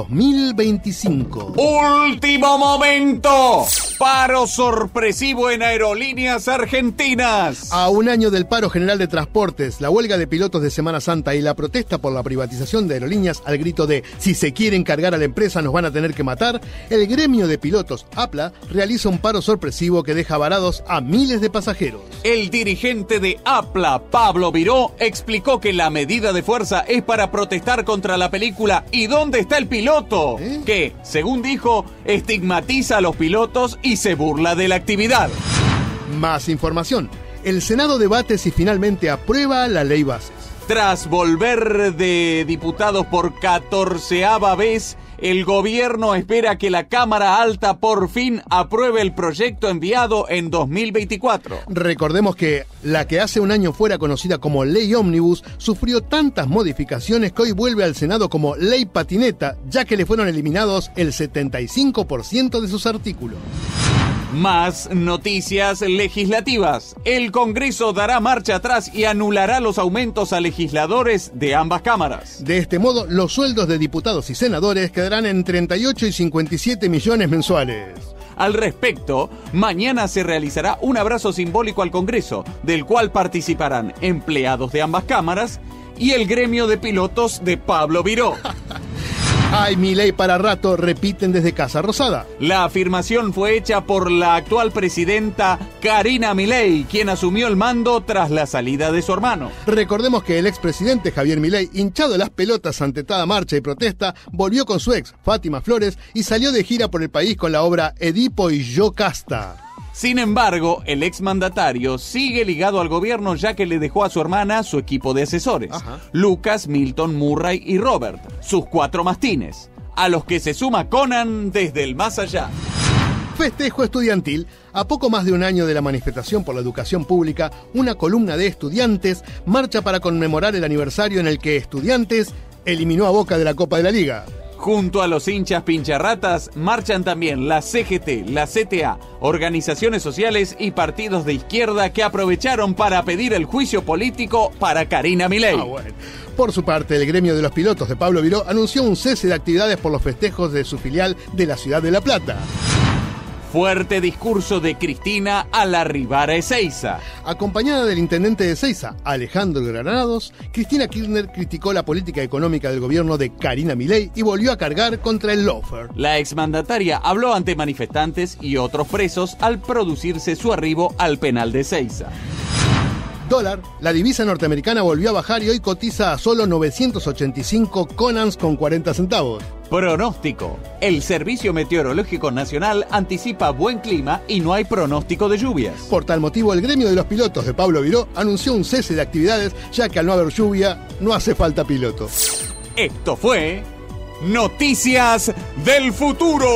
2025. ¡Último momento! Paro sorpresivo en Aerolíneas Argentinas. A un año del paro general de transportes, la huelga de pilotos de Semana Santa y la protesta por la privatización de aerolíneas al grito de si se quieren cargar a la empresa nos van a tener que matar, el gremio de pilotos APLA realiza un paro sorpresivo que deja varados a miles de pasajeros. El dirigente de APLA, Pablo Viró, explicó que la medida de fuerza es para protestar contra la película ¿Y dónde está el piloto? Que, según dijo, estigmatiza a los pilotos y se burla de la actividad. Más información. El Senado debate si finalmente aprueba la ley bases. Tras volver de diputados por 14ª vez, el gobierno espera que la Cámara Alta por fin apruebe el proyecto enviado en 2024. Recordemos que la que hace un año fuera conocida como Ley Ómnibus sufrió tantas modificaciones que hoy vuelve al Senado como Ley Patineta, ya que le fueron eliminados el 75% de sus artículos. Más noticias legislativas. El Congreso dará marcha atrás y anulará los aumentos a legisladores de ambas cámaras. De este modo, los sueldos de diputados y senadores quedarán en 38 y 57 millones mensuales. Al respecto, mañana se realizará un abrazo simbólico al Congreso, del cual participarán empleados de ambas cámaras y el gremio de pilotos de Pablo Viró. Hay mi ley para rato, repiten desde Casa Rosada. La afirmación fue hecha por la actual presidenta Karina Milei, quien asumió el mando tras la salida de su hermano. Recordemos que el expresidente Javier Milei, hinchado las pelotas ante toda marcha y protesta, volvió con su ex, Fátima Flores, y salió de gira por el país con la obra Edipo y Yocasta. Sin embargo, el exmandatario sigue ligado al gobierno ya que le dejó a su hermana su equipo de asesores, Ajá. Lucas, Milton, Murray y Robert, sus 4 mastines, a los que se suma Conan desde el más allá. Festejo estudiantil. A poco más de un año de la manifestación por la educación pública, una columna de estudiantes marcha para conmemorar el aniversario en el que Estudiantes eliminó a Boca de la Copa de la Liga. Junto a los hinchas pincharratas, marchan también la CGT, la CTA, organizaciones sociales y partidos de izquierda que aprovecharon para pedir el juicio político para Karina Milei. Bueno. Por su parte, el gremio de los pilotos de Pablo Viró anunció un cese de actividades por los festejos de su filial de la ciudad de La Plata. Fuerte discurso de Cristina a la Rivara Ezeiza. Acompañada del intendente de Ezeiza, Alejandro Granados, Cristina Kirchner criticó la política económica del gobierno de Karina Milei y volvió a cargar contra el lawfare. La exmandataria habló ante manifestantes y otros presos al producirse su arribo al penal de Ezeiza. Dólar, la divisa norteamericana volvió a bajar y hoy cotiza a solo 985 conans con 40 centavos. Pronóstico. El Servicio Meteorológico Nacional anticipa buen clima y no hay pronóstico de lluvias. Por tal motivo, el gremio de los pilotos de Pablo Viró anunció un cese de actividades, ya que al no haber lluvia, no hace falta piloto. Esto fue Noticias del Futuro.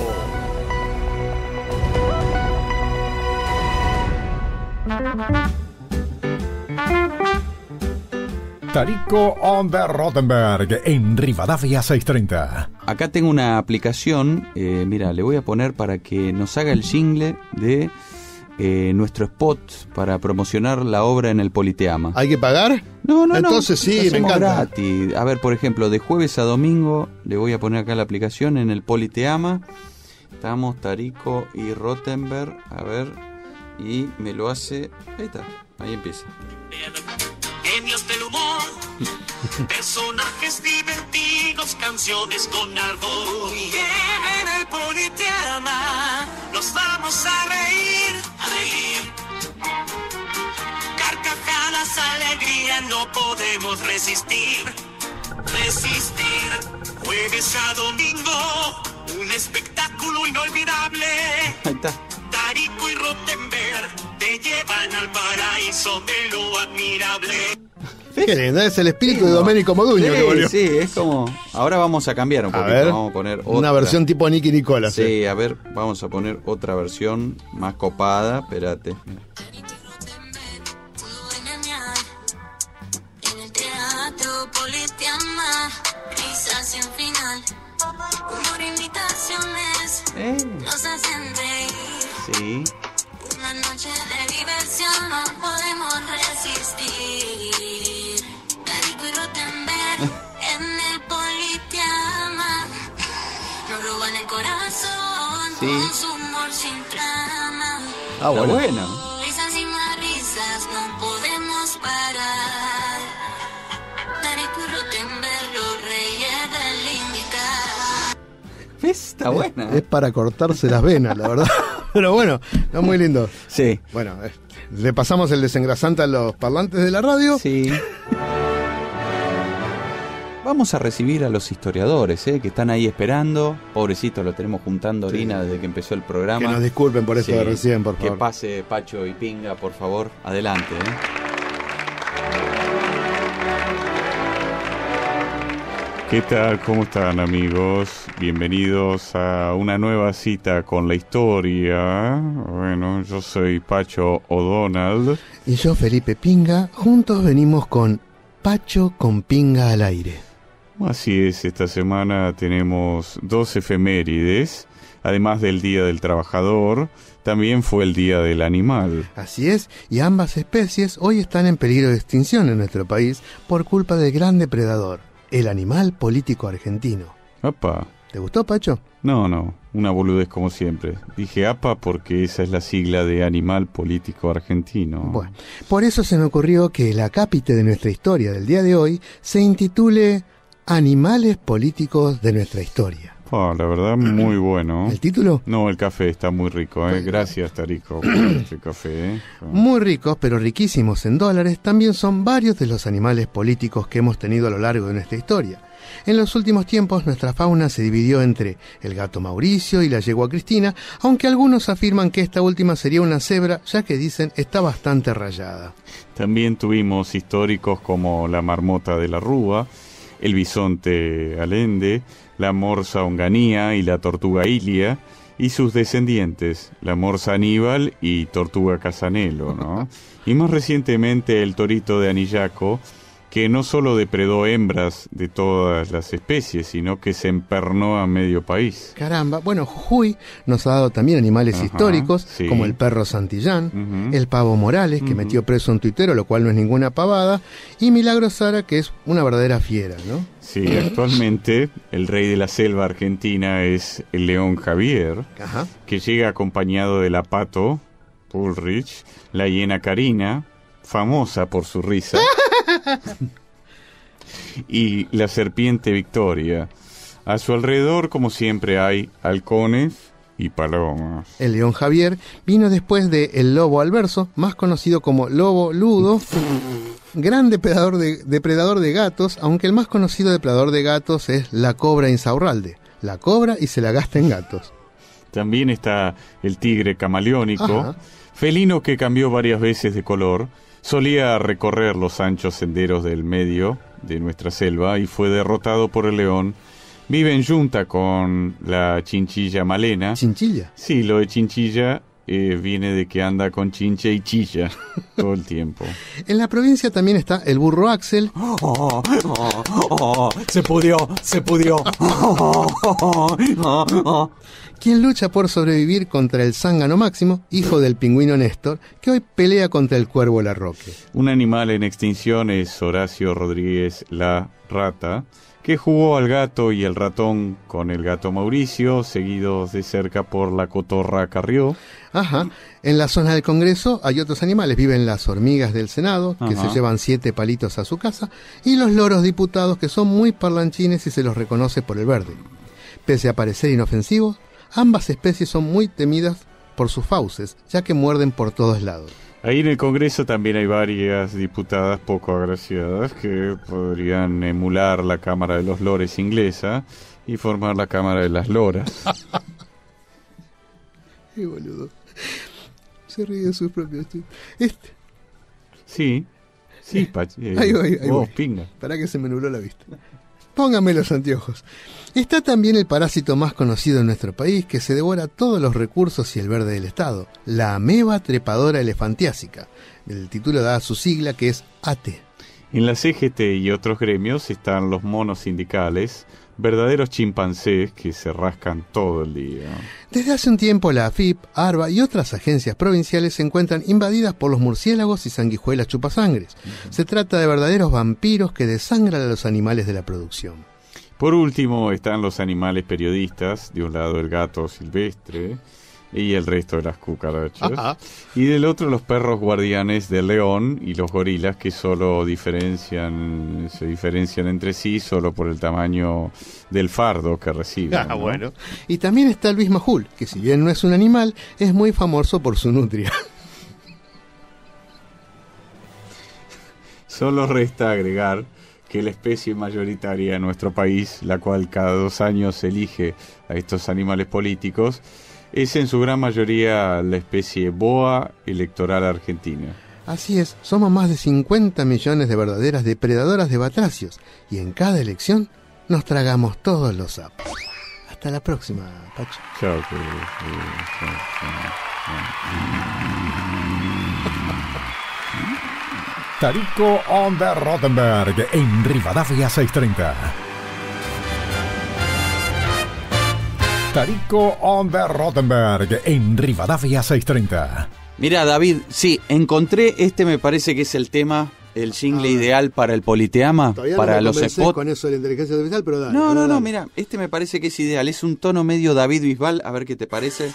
Tarico on the Rottenberg en Rivadavia 630. Acá tengo una aplicación, mira, le voy a poner para que nos haga el jingle de nuestro spot para promocionar la obra en el Politeama. ¿Hay que pagar? No. Entonces sí, me encanta. Gratis. A ver, por ejemplo, de jueves a domingo, le voy a poner acá la aplicación en el Politeama. Estamos Tarico y Rottenberg, a ver, y me lo hace... Ahí está, ahí empieza. Genios del humor, personajes divertidos, canciones con ardor. Y en el Politeama nos vamos a reír, Carcajadas, alegría, no podemos resistir. Jueves a domingo, un espectáculo inolvidable. Ahí está. Tarico y Rottenberg te llevan al paraíso de lo admirable. Qué lindo, es el espíritu de Domenico Modugno que volvió. Sí, es como... Ahora vamos a cambiar un poquito, ver, vamos a poner otra. Una versión tipo Nicky Nicola. Sí, a ver, vamos a poner otra versión más copada, espérate. Mira. En el teatro Politeama, risas sin final, humor, imitaciones, nos hacen reír. Sí. Una noche de diversión no podemos resistir. Tarico y Rottenberg en el Politeama nos roban el corazón con su humor sin trama. Ah, bueno. Risas y más risas, no podemos parar. Tarico y Rottenberg, los reyes del indicar. Está buena. Es para cortarse las venas, la verdad. Pero bueno, está muy lindo. Sí. Bueno, le pasamos el desengrasante a los parlantes de la radio. Sí. Vamos a recibir a los historiadores, que están ahí esperando. Pobrecito, lo tenemos juntando orina desde que empezó el programa. Que nos disculpen por eso de recién, por favor. Que pase Pacho y Pinga, por favor. Adelante, ¿Qué tal? ¿Cómo están, amigos? Bienvenidos a una nueva cita con la historia. Bueno, yo soy Pacho O'Donnell. Y yo, Felipe Pinga. Juntos venimos con Pacho con Pinga al aire. Así es, esta semana tenemos 2 efemérides. Además del Día del Trabajador, también fue el Día del Animal. Así es, y ambas especies hoy están en peligro de extinción en nuestro país por culpa del gran depredador, el animal político argentino. ¡Apa! ¿Te gustó, Pacho? No, una boludez como siempre. Dije APA porque esa es la sigla de Animal Político Argentino. Bueno, por eso se me ocurrió que el acápite de nuestra historia del día de hoy se intitule Animales Políticos de Nuestra Historia. La verdad, muy bueno. ¿El título? No, el café está muy rico, Gracias, Tarico, por este café, Muy ricos, pero riquísimos en dólares, también son varios de los animales políticos que hemos tenido a lo largo de nuestra historia. En los últimos tiempos, nuestra fauna se dividió entre el gato Mauricio y la yegua Cristina, aunque algunos afirman que esta última sería una cebra, ya que dicen está bastante rayada. También tuvimos históricos como la marmota de la Rúa, el bisonte Allende, la morsa Onganía y la tortuga Ilia, y sus descendientes, la morsa Aníbal y tortuga Casanelo, ¿no? Y más recientemente el torito de Anillaco, que no solo depredó hembras de todas las especies, sino que se empernó a medio país. Caramba, bueno, Jujuy nos ha dado también animales históricos, sí. como el perro Santillán, Ujú. el pavo Morales, que metió preso a un tuitero, lo cual no es ninguna pavada, y Milagro Sara, que es una verdadera fiera, ¿no? Sí, actualmente el rey de la selva argentina es el león Javier, Ajá. que llega acompañado de la pato, Bullrich, la hiena Karina, famosa por su risa, y la serpiente Victoria. A su alrededor, como siempre, hay halcones y palomas. El león Javier vino después de el lobo Alverso, más conocido como lobo ludo, gran depredador de gatos, aunque el más conocido depredador de gatos es la cobra Insaurralde. La cobra y se la gasta en gatos. También está el tigre camaleónico, Ajá. felino que cambió varias veces de color. Solía recorrer los anchos senderos del medio de nuestra selva y fue derrotado por el león. Vive en yunta con la chinchilla Malena. ¿Chinchilla? Sí, lo de chinchilla viene de que anda con chinche y chilla todo el tiempo. En la provincia también está el burro Axel, Se pudió. quien lucha por sobrevivir contra el zángano Máximo, hijo del pingüino Néstor, que hoy pelea contra el cuervo Larroque. Un animal en extinción es Horacio Rodríguez la rata, que jugó al gato y el ratón con el gato Mauricio, seguidos de cerca por la cotorra Carrió. Ajá. En la zona del Congreso hay otros animales. Viven las hormigas del Senado, que Ajá. se llevan 7 palitos a su casa, y los loros diputados, que son muy parlanchines y se los reconoce por el verde. Pese a parecer inofensivos, ambas especies son muy temidas por sus fauces, ya que muerden por todos lados. Ahí en el Congreso también hay varias diputadas poco agraciadas que podrían emular la Cámara de los Lores inglesa y formar la Cámara de las Loras. Qué boludo. Se ríe de sus propios tweets. Sí, Pachi. Ahí voy. Pinga. Para que se me nubló la vista. Póngame los anteojos. Está también el parásito más conocido en nuestro país, que se devora todos los recursos y el verde del Estado, la ameba trepadora elefantiásica. El título da su sigla, que es AT. En la CGT y otros gremios están los monos sindicales, verdaderos chimpancés que se rascan todo el día. Desde hace un tiempo la AFIP, ARBA y otras agencias provinciales se encuentran invadidas por los murciélagos y sanguijuelas chupasangres. Se trata de verdaderos vampiros que desangran a los animales de la producción. Por último están los animales periodistas, de un lado el gato silvestre y el resto de las cucarachas. Ajá. Y del otro los perros guardianes del león y los gorilas que solo se diferencian entre sí solo por el tamaño del fardo que reciben. ¿no? Bueno. Y también está Luis Majul, que si bien no es un animal, es muy famoso por su nutria. Solo resta agregar que la especie mayoritaria en nuestro país, la cual cada 2 años elige a estos animales políticos, es en su gran mayoría la especie boa electoral argentina. Así es, somos más de 50 millones de verdaderas depredadoras de batracios, y en cada elección nos tragamos todos los sapos. Hasta la próxima, Pacho. Chao. Tarico on the Rottenberg en Rivadavia 630. Tarico on the Rottenberg en Rivadavia 630. Mira, David, sí, encontré me parece que es el tema, el jingle ideal para el Politeama, para los spots. con eso de la inteligencia artificial, pero dale. No, mira, me parece que es ideal, es un tono medio David Bisbal, a ver qué te parece.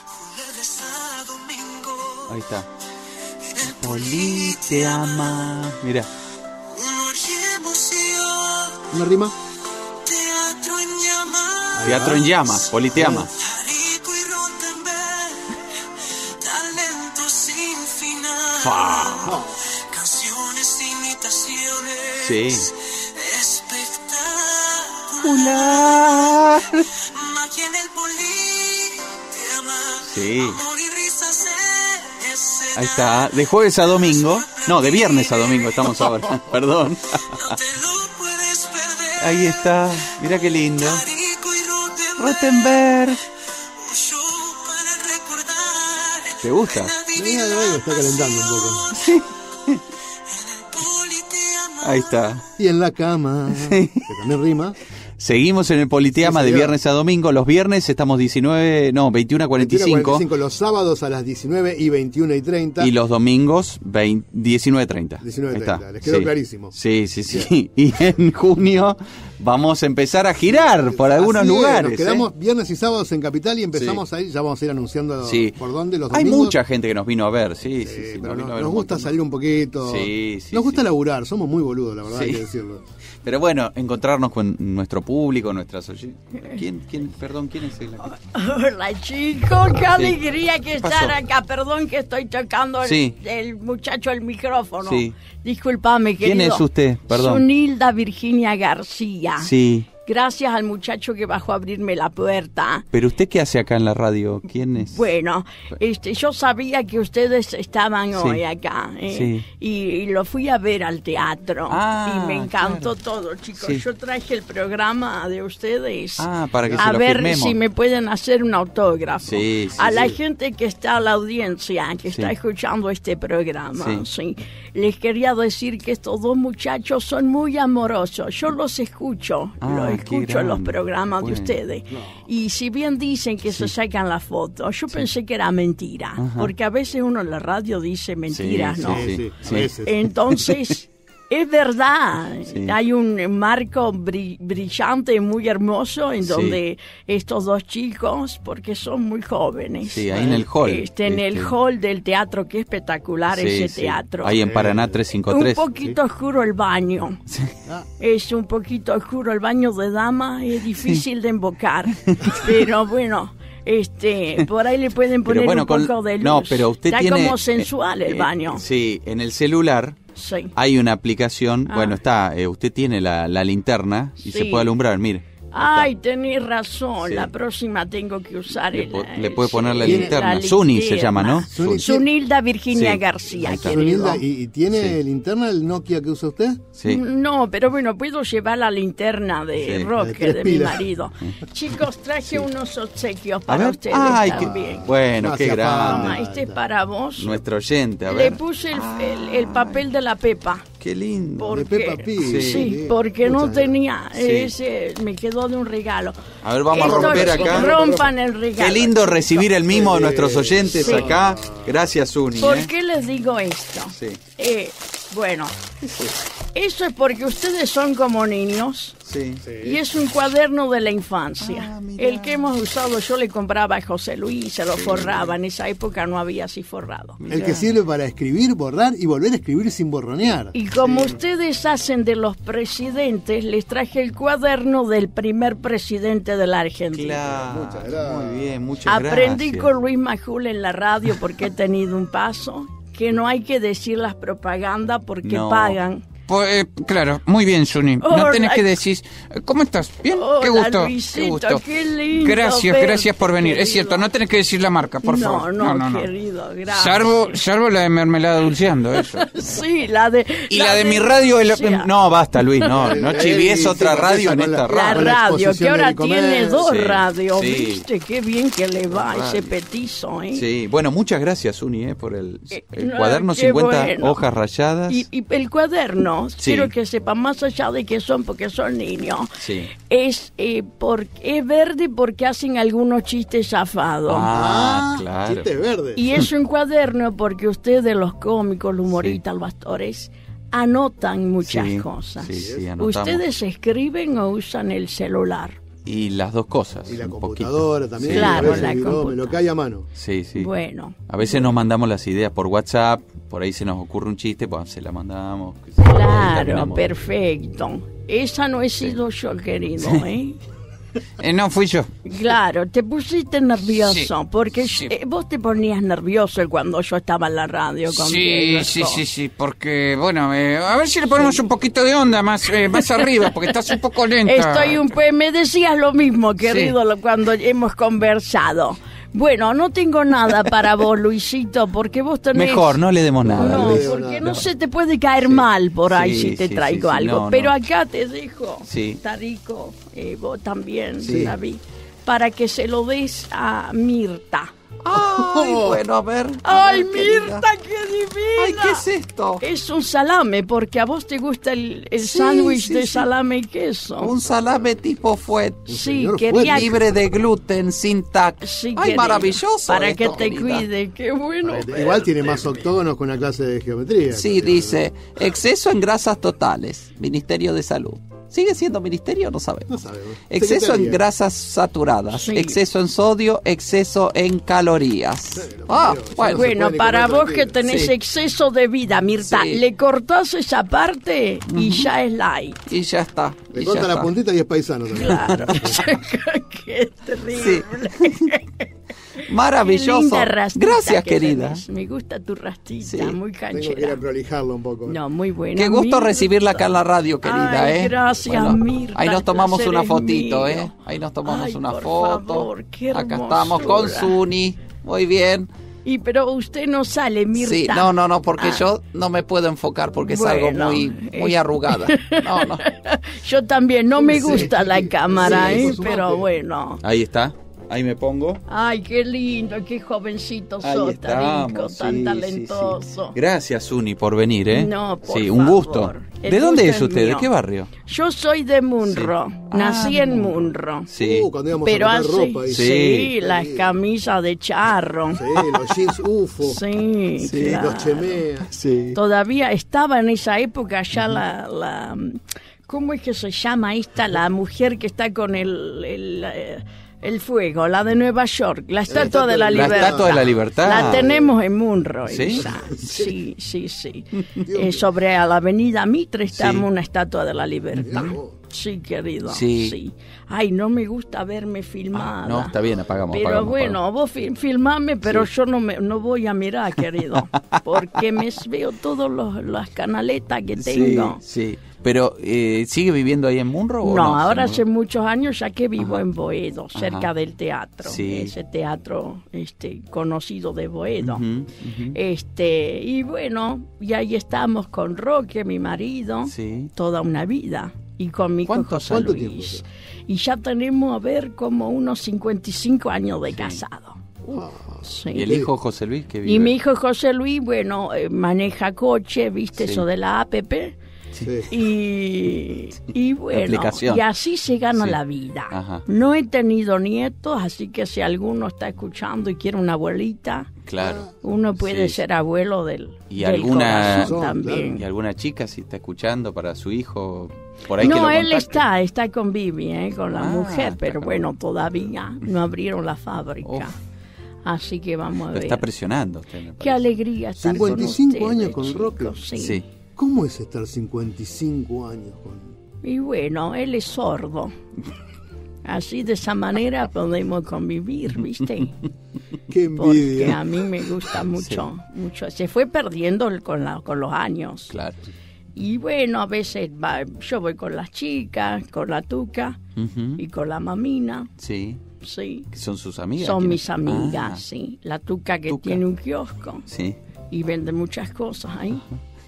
Ahí está. Politeama, mira. ¿Una rima? Teatro en llamas, Politeama. Canciones, imitaciones. Sí. Espectacular. Magia en el Politeama. Sí. Amor y risas en escena. Ahí está, de jueves a domingo. No, de viernes a domingo estamos ahora. Perdón. No te lo puedes perder. Ahí está, mira qué lindo. Tarico y Rottenberg. un show para recordar. ¿Te gusta? Está calentando un poco. En el Politeama. Ahí está. Y en la cama, que también rima. Seguimos en el Politeama de viernes a domingo. Los viernes estamos 21 a 45. Los sábados a las 19 y 21 y 30. Y los domingos 19 a 30. 19 y 30, les quedó clarísimo. Sí. Y en junio vamos a empezar a girar por algunos lugares. Nos quedamos viernes y sábados en Capital y empezamos ahí, ya vamos a ir anunciando por dónde los domingos. Hay mucha gente que nos vino a ver, sí. Pero nos gusta salir un poquito. Nos gusta laburar, somos muy boludos, la verdad, hay que decirlo. Pero bueno, encontrarnos con nuestro público, nuestras oyentes. ¿Quién es el? Hola chicos, qué alegría que estar acá. Perdón que estoy tocando el muchacho el micrófono. Sí. Discúlpame, querido. ¿Quién es usted? Perdón. Sunilda Virginia García. Sí. Gracias al muchacho que bajó a abrirme la puerta. ¿Pero usted qué hace acá en la radio? ¿Quién es? Bueno, yo sabía que ustedes estaban hoy acá. Y lo fui a ver al teatro. Y me encantó todo, chicos. Sí. Yo traje el programa de ustedes. Para que a se lo ver firmemos. si me pueden hacer un autógrafo. A la sí. gente que está a la audiencia, que está escuchando este programa. Les quería decir que estos dos muchachos son muy amorosos. Yo los escucho. Escucho los programas de ustedes. Y si bien dicen que se sacan la foto, yo pensé que era mentira. Porque a veces uno en la radio dice mentiras, ¿no? Entonces, es verdad. Hay un marco brillante, muy hermoso, en donde estos dos chicos, porque son muy jóvenes. Sí, ahí en el hall. En el hall del teatro, que espectacular ese teatro. Ahí en Paraná 353. Un poquito oscuro el baño. Es un poquito oscuro el baño de dama, es difícil de invocar. Pero bueno, por ahí le pueden poner un poco de luz. No, pero usted está tiene, como sensual el baño. Sí, en el celular hay una aplicación. Bueno, usted tiene la linterna y se puede alumbrar, mire. Ay, tenés razón. La próxima tengo que usar le puede poner la linterna. Suni se llama, ¿no? Sunilda Virginia García. Sunilda, ¿y tiene linterna el Nokia que usa usted? Sí. No, pero bueno, puedo llevar la linterna de Roque, de mi marido. Chicos, traje unos obsequios para ustedes también. Bueno, qué grande. Este es para vos. Nuestro oyente, a ver. Le puse el papel de la Pepa. Qué lindo. Porque, de Peppa Pig. Sí, porque no tenía. Me quedó de un regalo. A ver, vamos a romper acá. Rompan el regalo. Qué lindo recibir el mimo de nuestros oyentes acá. Gracias, Suni. ¿Por qué les digo esto? Bueno, eso es porque ustedes son como niños. Y es un cuaderno de la infancia. El que hemos usado, yo le compraba a José Luis, se lo forraba. En esa época no había así forrado. El que sirve para escribir, borrar y volver a escribir sin borronear. Y como ustedes hacen de los presidentes, les traje el cuaderno del primer presidente de la Argentina. Claro. Muchas gracias. Muy bien, muchas gracias. Aprendí con Luis Majul en la radio porque he tenido un paso, que no hay que decir las propagandas porque pagan. Pues, claro, muy bien, Suni. No tenés que decir... ¿Cómo estás? ¿Bien? Hola, qué gusto. Luisito, qué gusto. Qué lindo Gracias por venir. querido. Es cierto, no tenés que decir la marca, por favor. No, querido, gracias. Salvo la de mermelada dulceando, eso. Sí, la de... Y la de mi radio... No, basta, Luis, no chivies otra radio en esta radio. La radio, que ahora tiene dos radios, ¿viste? Qué bien que le va ese petizo, ¿eh? Sí, bueno, muchas gracias, Suni, por el cuaderno, 50 hojas rayadas. Y el cuaderno, quiero que sepan, más allá de que son, porque son niños, es verde porque hacen algunos chistes zafados. Claro. Chiste verde. Y es un cuaderno porque ustedes, los cómicos, los humoristas, los pastores, anotan muchas cosas. ¿Ustedes escriben o usan el celular? Y las dos cosas. Y la computadora también. Claro, la computadora. Lo que hay a mano. Sí. Bueno. A veces nos mandamos las ideas por WhatsApp, por ahí se nos ocurre un chiste, pues se la mandamos. Claro, perfecto. Esa no he sido yo, querido, ¿eh? No, fui yo. Claro, te pusiste nervioso, porque vos te ponías nervioso cuando yo estaba en la radio con Diego. Sí, porque, bueno, a ver si le ponemos un poquito de onda más arriba, porque estás un poco lenta. Me decías lo mismo, querido, cuando hemos conversado. Bueno, no tengo nada para vos, Luisito, porque vos tenés... Mejor, no le demos nada. No, porque no se te puede caer mal por ahí si te traigo algo. Pero acá te dejo, Tarico, vos también, David, para que se lo des a Mirta. Ay, bueno, a ver. Ay, Mirta, qué Ay, ¿qué es esto? Es un salame, porque a vos te gusta el sándwich de salame y queso. Un salame tipo fuet. Sí, quería... libre de gluten, sin tac. Sí, ay, maravilloso. Para esto, que te querida. cuide, qué bueno. Igual tiene más octógonos que una clase de geometría. Sí, dice, exceso en grasas totales, Ministerio de Salud. ¿Sigue siendo ministerio? No sabemos. No sabemos. Exceso Secretaría. en grasas saturadas, Sí. exceso en sodio, exceso en calorías. Bueno, para vos que tenés Sí. exceso de vida, Mirta, Sí. le cortás esa parte y ya es light. Y ya está. Le y corta ya la está. puntita y es paisano también. Claro. Qué terrible. Maravilloso. Qué linda rastita Gracias, que querida. tenés. Me gusta tu rastita, Sí. muy Tengo que ir a canchera. prolijarlo un poco. No, muy buena. Qué gusto Mirta. recibirla acá en la radio, querida, Ay, gracias, Mirta, ahí nos el tomamos placer una es fotito, mío. Ahí nos tomamos Ay, una por foto. favor, qué Acá hermosura. estamos con Zuni. Muy bien. Y pero usted no sale, Mirta. Sí, no, porque Ah. yo no me puedo enfocar porque Bueno, es algo muy arrugada. No. Yo también, no me gusta la cámara, Sí, pero bueno. Ahí está. Ahí me pongo. Ay, qué lindo, qué jovencito Ahí sos, estamos, Tarico, sí, tan sí, talentoso. sí. Gracias, Zuni, por venir, ¿eh? No, por sí, un gusto. favor. El ¿De dónde gusto es usted? mío. ¿De qué barrio? Yo soy de Munro, nací en Munro. Sí. Cuando íbamos Pero a comprar hace, ropa ahí. sí, las camisas de charro. Sí, los jeans UFO. Sí, claro. Los chemeas. Sí. Todavía estaba en esa época ya la ¿cómo es que se llama esta? La mujer que está con el fuego, la de Nueva York, la Estatua de la Libertad. La Estatua de la Libertad. La tenemos en Munro. ¿Sí? Esa. Sí. Sobre a la avenida Mitre estamos Sí. una Estatua de la Libertad. Sí, querido. Sí. Sí. Ay, no me gusta verme filmada. No, está bien, apagamos. Pero apagamos, bueno, vos filmame, pero yo no voy a mirar, querido, porque me veo todas las canaletas que tengo. Sí. Pero, ¿sigue viviendo ahí en Munro? o No, ahora ¿Se hace mudó? muchos años ya que vivo Ajá. en Boedo, cerca Ajá. del teatro, Sí. ese teatro conocido de Boedo. Ujú, ujú. Y bueno, y ahí estamos con Roque, mi marido, Sí. toda una vida. Y con mi hijo ¿Cuántos José años? Luis. Y ya tenemos, a ver, como unos 55 años de casado. Sí. ¿Y el hijo José Luis que vive? Y mi hijo José Luis, bueno, maneja coche, viste, Sí. eso de la APP. Sí. Y bueno, Aplicación. y así se gana Sí. la vida. Ajá. No he tenido nietos, así que si alguno está escuchando y quiere una abuelita, Claro. uno puede Sí. ser abuelo del, ¿Y del alguna, corazón también. ¿Y alguna chica si está escuchando para su hijo? Por ahí que No, lo él contacte? está con Vivi, con la Ah, mujer, está pero con- bueno, todavía no abrieron la fábrica. Uf. Así que vamos a Lo ver. está presionando usted, me Qué parece. alegría estar 55 con años ustedes, con Roque. chicos, sí. Sí. ¿Cómo es estar 55 años con...? Y bueno, él es sordo. Así de esa manera podemos convivir, ¿viste? ¡Qué Porque envidia! a mí me gusta mucho. Se fue perdiendo con los años. Claro. Y bueno, a veces yo voy con las chicas, con la tuca Ujú. y con la mamina, Sí. sí. ¿Que son sus amigas? Son ¿Quiénes? mis amigas, Ah, sí. La tuca que Tuca. tiene un kiosco Sí. y vende muchas cosas ahí.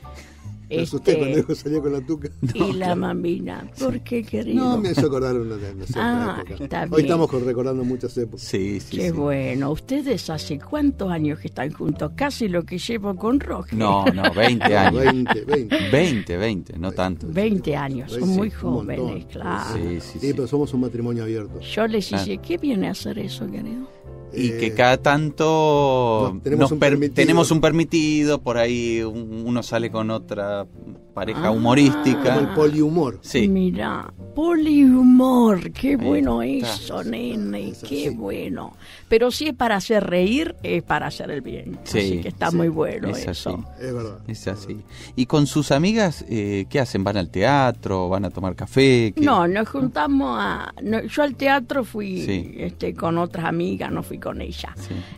Me asusté cuando dijo salía con la tuca. Y la mamina, ¿por qué, querido? No, me hizo acordar una de cierta Ah, época. está bien. Hoy estamos recordando muchas épocas. Sí, sí. Qué sí. bueno. ¿Ustedes hace cuántos años que están juntos? Casi lo que llevo con Roque. No, 20 años. 20. 20, no tanto. 20 años, son Sí, muy un jóvenes, montón. claro. Sí, sí, Sí, sí. pero somos un matrimonio abierto. Yo les Ah. dije, ¿qué viene a hacer eso, querido? Y que cada tanto no, tenemos un permitido. tenemos un permitido, por ahí uno sale con otra pareja humorística. Como el poliumor. Sí. Mira, polihumor, qué bueno está. eso, nene, Es qué así. bueno. Pero si es para hacer reír, es para hacer el bien. Sí, Así que está sí, muy bueno es eso. así. Es verdad. Es así. ¿Y con sus amigas qué hacen? ¿Van al teatro? ¿Van a tomar café? ¿Qué? No, nos juntamos yo al teatro fui Sí. con otras amigas, no fui con ella.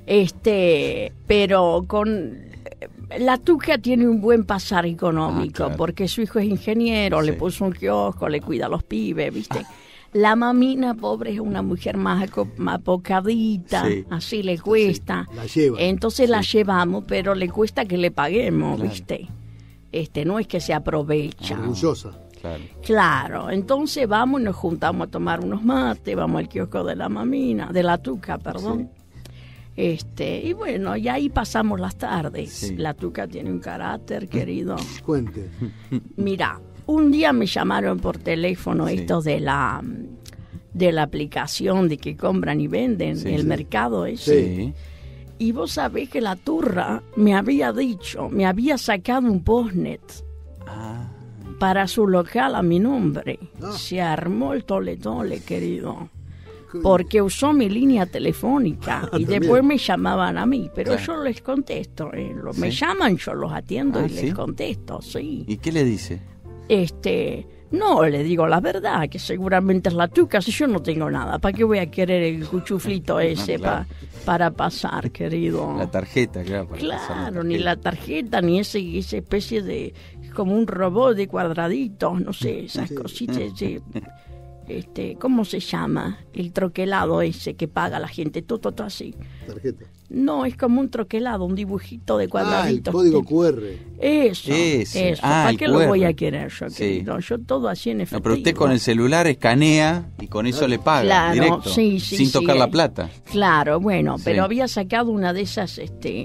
Sí. Pero con la tuca tiene un buen pasar económico, claro. porque su hijo es ingeniero, le Sí. puso un kiosco, le cuida a los pibes, ¿viste? La mamina, pobre, es una mujer más apocadita, Sí. así le cuesta. La lleva. Entonces la llevamos, pero le cuesta que le paguemos, Claro. ¿viste? No es que se aprovecha. Orgullosa. Claro. Claro, entonces vamos y nos juntamos a tomar unos mates, vamos al kiosco de la mamina, de la tuca, perdón. Y bueno, y ahí pasamos las tardes. Sí. La Tuca tiene un carácter, querido. Cuente. Mira, un día me llamaron por teléfono Sí. estos de la aplicación de que compran y venden, Sí, el sí. mercado ese. Sí. Y vos sabés que la turra me había sacado un postnet Ah, para su local a mi nombre. Ah. Se armó el tole, querido. Porque usó mi línea telefónica y También. después me llamaban a mí, pero Claro. yo les contesto. Me Sí. llaman, yo los atiendo Ah, y ¿sí? les contesto, sí. ¿y qué le dice? No, le digo la verdad, que seguramente es la Tuca, si yo no tengo nada. ¿Para qué voy a querer el cuchuflito ese claro. para pasar, querido? La tarjeta, claro. para pasar Claro, ni la tarjeta, ni esa especie de, como un robot de cuadraditos, no sé, esas Sí. cositas, ¿cómo se llama? El troquelado ese que paga la gente, todo así. Tarjeta. No, es como un troquelado, un dibujito de Ah, el cuadraditos. código QR. Eso, Ese. eso. Ah, ¿Para el qué lo QR. voy a querer yo, Sí. querido? Yo todo así en efectivo. No, pero usted con el celular escanea y con eso le paga Claro, directo, sí, sin tocar la plata. Claro, bueno, Sí. pero había sacado una de esas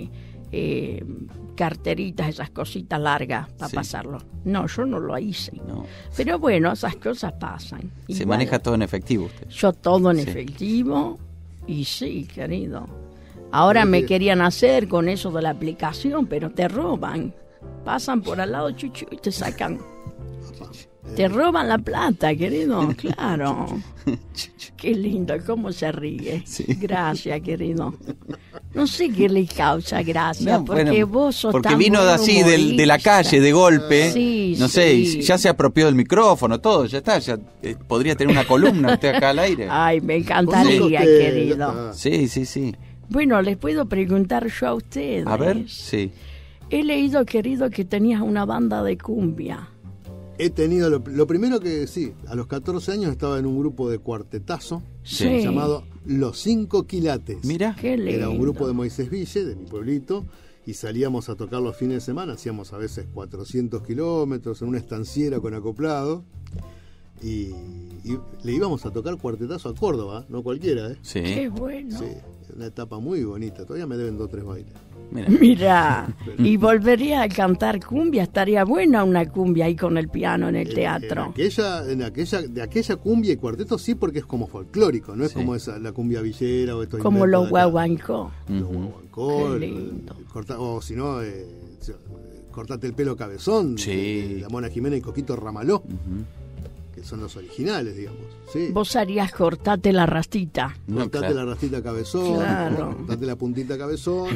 carteritas, esas cositas largas para Sí. pasarlo. No, yo no lo hice. No. Pero bueno, esas cosas pasan. Se Igual, maneja todo en efectivo usted. yo todo en Sí. efectivo y sí, querido. Ahora me querían hacer con eso de la aplicación, pero te roban. Pasan por al lado chuchu y te sacan. Te roban la plata, querido, claro. Qué lindo, cómo se ríe. Sí. Gracias, querido. No sé qué le causa gracia, No, porque bueno, vos sos porque tan vino buen así de la humorista. calle, de golpe, Sí, no sé, y sí. ya se apropió del micrófono, todo, ya está, ya podría tener una columna usted acá al aire. Ay, me Conozco encantaría, usted, querido. ya está. Sí, sí, sí. Bueno, les puedo preguntar yo a ustedes. A ver, sí. He leído, querido, que tenías una banda de cumbia. He tenido, lo primero que sí, a los 14 años estaba en un grupo de cuartetazo Sí. llamado Los 5 Quilates. Mira, Qué lindo. Era un grupo de Moisés Ville, de mi pueblito, y salíamos a tocar los fines de semana, hacíamos a veces 400 kilómetros en una estanciera con acoplado, y le íbamos a tocar cuartetazo a Córdoba, no cualquiera, ¿eh? sí. Qué bueno. Sí, una etapa muy bonita, todavía me deben 2 o 3 bailes. Mira. Mira, y volvería a cantar cumbia, estaría buena una cumbia ahí con el piano en el De teatro. aquella cumbia y cuarteto sí, porque es como folclórico, no es Sí. como esa, la cumbia villera o estos Como inventos los de acá. guaguancó. Los Ujú. guaguancó, Qué lindo. o si no, cortate el pelo cabezón, Sí. la Mona Jimena y Coquito Ramaló, Ujú. que son los originales, digamos. Sí. Vos harías cortate la rastita. No, Cortate claro. la rastita cabezón, Claro. cortate la puntita cabezón.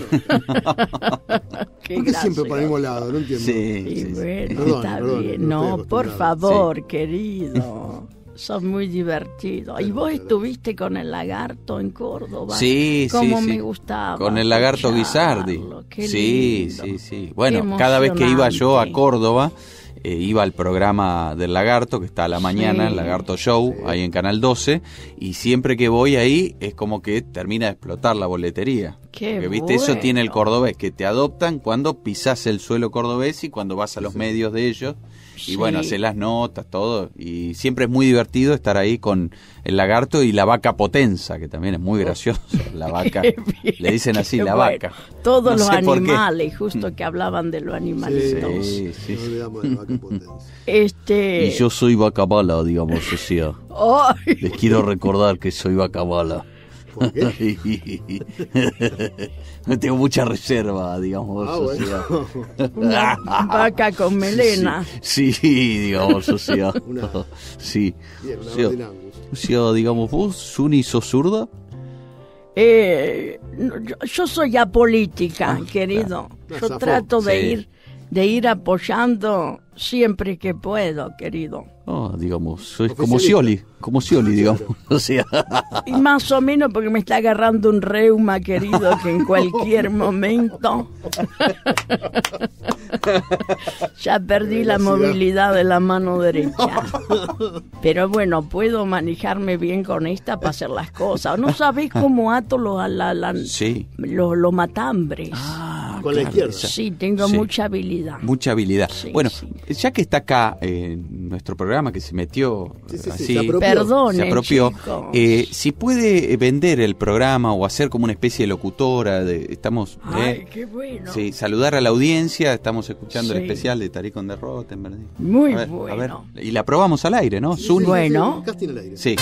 Qué ¿Por qué siempre gracioso. para el mismo lado? No entiendo. Sí, Y sí, sí. bueno, Perdón, está perdón, bien. no No, estoy por acostumbrado. favor, querido. Sos muy divertido. ¿Y vos Gracias. estuviste con el lagarto en Córdoba? Sí, Cómo sí, me sí. gustaba. Con el lagarto Guisardi. escucharlo. Qué Sí, lindo. sí, sí. Bueno, Qué cada vez que iba yo a emocionante. Córdoba, iba al programa del Lagarto, que está a la mañana, Sí. el Lagarto Show, ahí en Canal 12, y siempre que voy ahí es como que termina de explotar la boletería. Qué Porque, viste, eso bueno. tiene el cordobés, que te adoptan cuando pisás el suelo cordobés y cuando vas a los medios de ellos. Y Sí. bueno, haces las notas, todo. Y siempre es muy divertido estar ahí con el lagarto y la vaca potenza, que también es muy gracioso. La vaca, Qué bien, le dicen así, qué la bueno. vaca. Todos No los sé por qué. animales, justo que hablaban de los animalitos. Sí, sí, No sí. olvidamos de la vaca potencia. Este. Y yo soy vaca mala, digamos, o sea. ¡Ay! Les quiero recordar que soy vaca mala. ¿Por qué? No tengo mucha reserva, digamos, Ah, o bueno. sea. Una vaca con melena. Sí, digamos, o sea. Una- Sí. Bien, una O sea, Golden Angus. o sea, digamos, vos, Suni, sos zurda. No, yo soy apolítica, querido. claro. Yo Zafó. trato Sí. de ir apoyando siempre que puedo, querido. Ah, digamos, sois como Oficialista. Scioli, digamos. O sea. Y más o menos porque me está agarrando un reuma, querido, que en cualquier momento ya perdí la movilidad de la mano derecha. Pero bueno, puedo manejarme bien con esta para hacer las cosas. No sabés cómo ato los Sí. matambres. Ah, Con la izquierda. Sí, tengo Sí. mucha habilidad. Mucha habilidad. Sí, bueno, sí. ya que está acá en nuestro programa, que se metió Sí, así, se apropió. Perdonen, se apropió, chicos. si puede vender el programa o hacer como una especie de locutora, estamos... Ay, qué bueno. Sí, saludar a la audiencia, estamos escuchando el Sí. especial de Tarik on the Rottenberg. Muy A ver, bueno. y la probamos al aire, ¿no? Sí, Zuni. sí, Bueno. sí, casting al aire. Sí.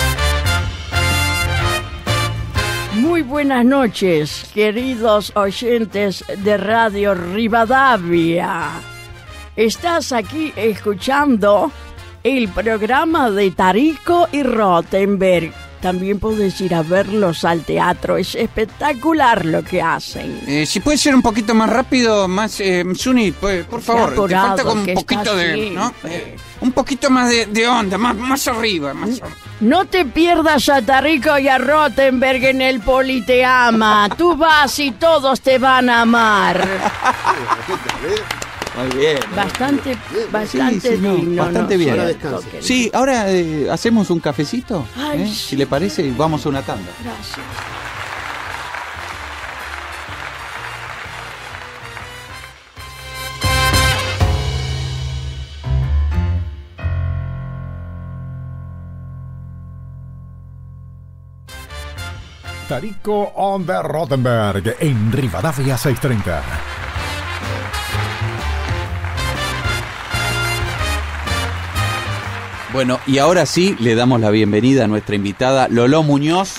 Muy buenas noches, queridos oyentes de Radio Rivadavia. Estás aquí escuchando el programa de Tarico y Rottenberg. También puedes ir a verlos al teatro. Es espectacular lo que hacen. Si puede ser un poquito más rápido, más... Zuni, por favor, te apurado, falta como que un poquito está de... siempre. ¿no? Un poquito más de onda, más arriba, más arriba. No te pierdas a Tarico y a Rottenberg en el Politeama. Tú vas y todos te van a amar. Muy bien. Bastante Sí, sí, no, digno. bastante ¿no? bien. Ahora Cierto, descansa. querido. Sí, ahora hacemos un cafecito. Ay, sí. Si le parece, vamos a una tanda. Gracias. Tarico on the Rottenberg en Rivadavia 630. Bueno, y ahora sí le damos la bienvenida a nuestra invitada Lolo Muñoz.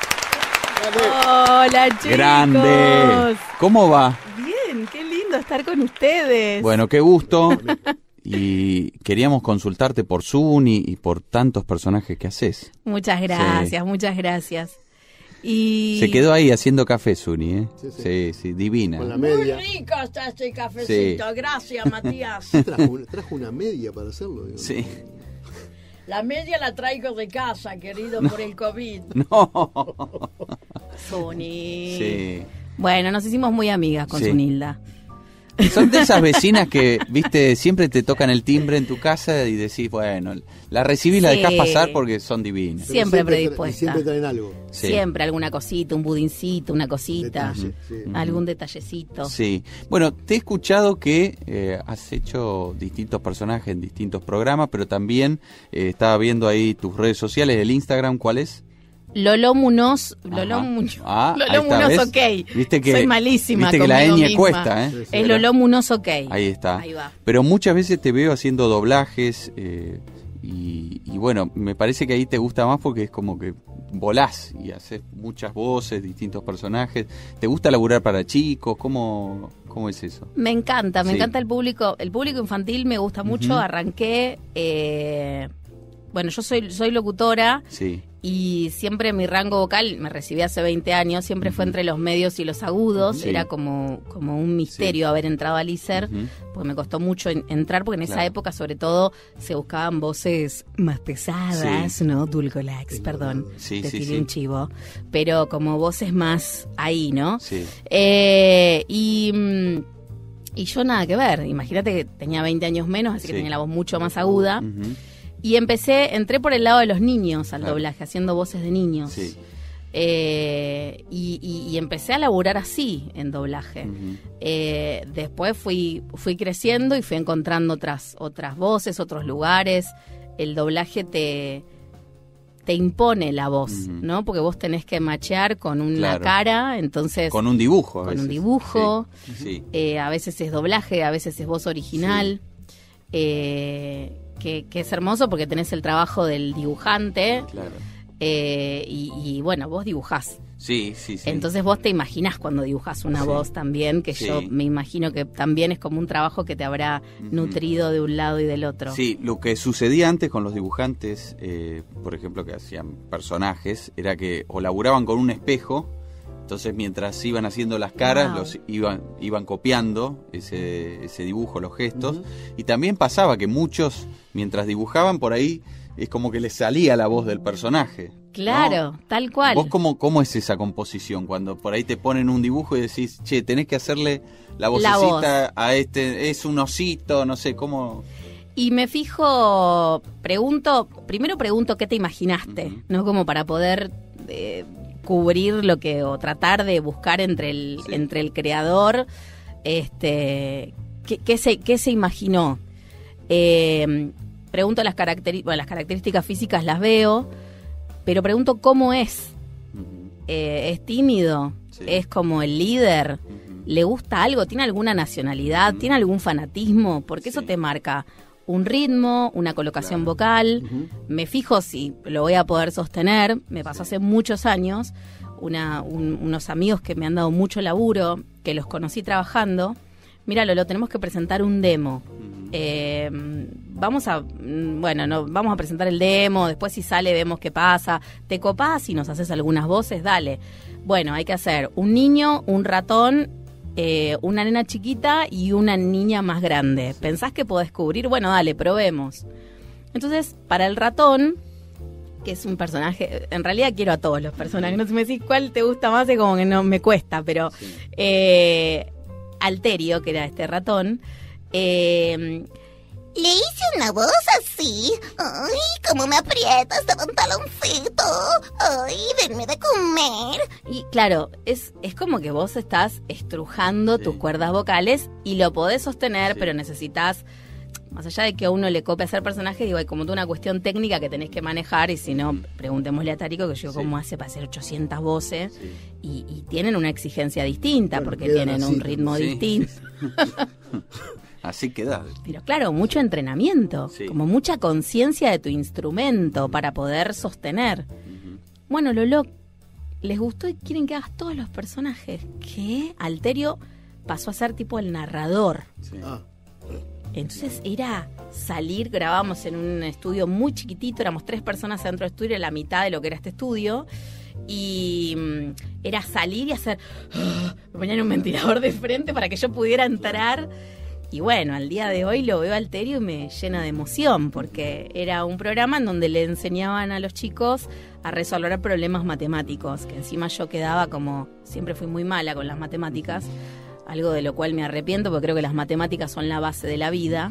Hola, chicos. Grande. ¿Cómo va? Bien, qué lindo estar con ustedes. Bueno, qué gusto. Y queríamos consultarte por Zuni y por tantos personajes que haces. Muchas gracias, muchas gracias. Y Se quedó ahí haciendo café, Zuni, ¿eh? Sí, sí. Sí, sí, divina. Con la Muy media. rico está este cafecito. Sí. Gracias, Matías. Trajo una media para hacerlo. Digo. Sí. La media la traigo de casa, querido, por el COVID. No. Zuni. Sí. Bueno, nos hicimos muy amigas con Sí. Zunilda. Son de esas vecinas que, viste, siempre te tocan el timbre en tu casa y decís, bueno, la recibís y la Sí. dejás pasar porque son divinas. Pero Siempre tra- predispuesta. Siempre traen algo. Sí. Siempre alguna cosita, un budincito, una cosita, Detalle, sí. algún detallecito. Sí. Bueno, te he escuchado que has hecho distintos personajes en distintos programas, pero también estaba viendo ahí tus redes sociales, el Instagram, ¿cuál es? Lolo Muñoz, Lolo Ajá. Muñoz, Ah, ahí Lolo está, Muñoz, ¿ves? ok. Viste que, Soy malísima viste que la conmigo ñ misma. cuesta, ¿eh? Sí, sí. Es Lolo Muñoz, ok. Ahí está. Ahí va. Pero muchas veces te veo haciendo doblajes y bueno, me parece que ahí te gusta más porque es como que volás y haces muchas voces, distintos personajes. ¿Te gusta laburar para chicos? ¿Cómo es eso? Me encanta Sí. el público infantil me gusta mucho. Ujú. Arranqué, bueno, yo soy locutora Sí. y siempre mi rango vocal, me recibí hace 20 años, siempre fue entre los medios y los agudos. Sí. Era como un misterio haber entrado al ISER, Ujú. porque me costó mucho entrar, porque en esa Claro. época sobre todo se buscaban voces más pesadas, Sí. ¿no? Dulcolax, perdón, Sí, te sí, tiré sí. un chivo, pero como voces más ahí, ¿no? Sí. Y yo nada que ver, imagínate que tenía 20 años menos, así que Sí. tenía la voz mucho más aguda. Ujú. Y entré por el lado de los niños al Claro. doblaje, haciendo voces de niños. Sí. Y empecé a laburar así en doblaje. Ujú. Después fui creciendo y fui encontrando otras voces, otros lugares. El doblaje te impone la voz, Ujú. ¿no? Porque vos tenés que machear con una Claro. cara, entonces... Con un dibujo, a Con un veces. dibujo. Sí. Sí. a veces es doblaje, a veces es voz original. Que es hermoso porque tenés el trabajo del dibujante. Claro. Y bueno, vos dibujás. Sí, sí, sí. Entonces vos te imaginás cuando dibujás una Sí. voz también, que Sí. yo me imagino que también es como un trabajo que te habrá Ujú. nutrido de un lado y del otro. Sí, lo que sucedía antes con los dibujantes, por ejemplo, que hacían personajes, era que o laburaban con un espejo, entonces mientras iban haciendo las caras, Wow. los iban copiando ese dibujo, los gestos, y también pasaba que muchos, mientras dibujaban por ahí, es como que les salía la voz del personaje. Claro, ¿no? tal cual. ¿Vos cómo es esa composición? Cuando por ahí te ponen un dibujo y decís, che, tenés que hacerle la vocecita a este, es un osito, no sé, ¿cómo...? Y me fijo, primero pregunto qué te imaginaste, Ujú. ¿no? Como para poder cubrir o tratar de buscar entre el creador ¿Qué se imaginó? Pregunto las características físicas las veo, pero pregunto cómo es. ¿Es tímido? Sí. ¿Es como el líder? ¿Le gusta algo? ¿Tiene alguna nacionalidad? ¿Tiene algún fanatismo? Porque eso te marca un ritmo, una colocación vocal. Me fijo si lo voy a poder sostener. Me pasó hace muchos años. Unos amigos que me han dado mucho laburo, que los conocí trabajando. Mira, Lolo, tenemos que presentar un demo. Vamos a presentar el demo, después si sale vemos qué pasa. ¿Te copás y nos haces algunas voces? Dale. Bueno, hay que hacer un niño, un ratón, una nena chiquita y una niña más grande. ¿Pensás que podés cubrir? Bueno, dale, probemos. Entonces, para el ratón, que es un personaje, en realidad quiero a todos los personajes, no sé si me decís cuál te gusta más, es como que no me cuesta, pero Alterio, que era este ratón, le hice una voz así. Ay, cómo me aprietas de pantaloncito. Ay, denme de comer. Y claro, es como que vos estás estrujando tus cuerdas vocales y lo podés sostener, pero necesitas, más allá de que a uno le copie hacer personajes, digo, hay como toda una cuestión técnica que tenés que manejar, y si no, preguntémosle a Tarico, que yo cómo hace para hacer 800 voces, y tienen una exigencia distinta, porque tienen un ritmo distinto. Así queda. Pero claro, mucho entrenamiento, como mucha conciencia de tu instrumento para poder sostener. Bueno, Lolo, les gustó y quieren que hagas todos los personajes. ¿Qué? Alterio pasó a ser tipo el narrador. Entonces era salir, grabamos en un estudio muy chiquitito, éramos 3 personas dentro del estudio, la mitad de lo que era este estudio, y era salir y hacer... me ponían un ventilador de frente para que yo pudiera entrar. Y bueno, al día de hoy lo veo a Alterio y me llena de emoción, porque era un programa en donde le enseñaban a los chicos a resolver problemas matemáticos, que encima yo quedaba como... Siempre fui muy mala con las matemáticas, algo de lo cual me arrepiento, porque creo que las matemáticas son la base de la vida.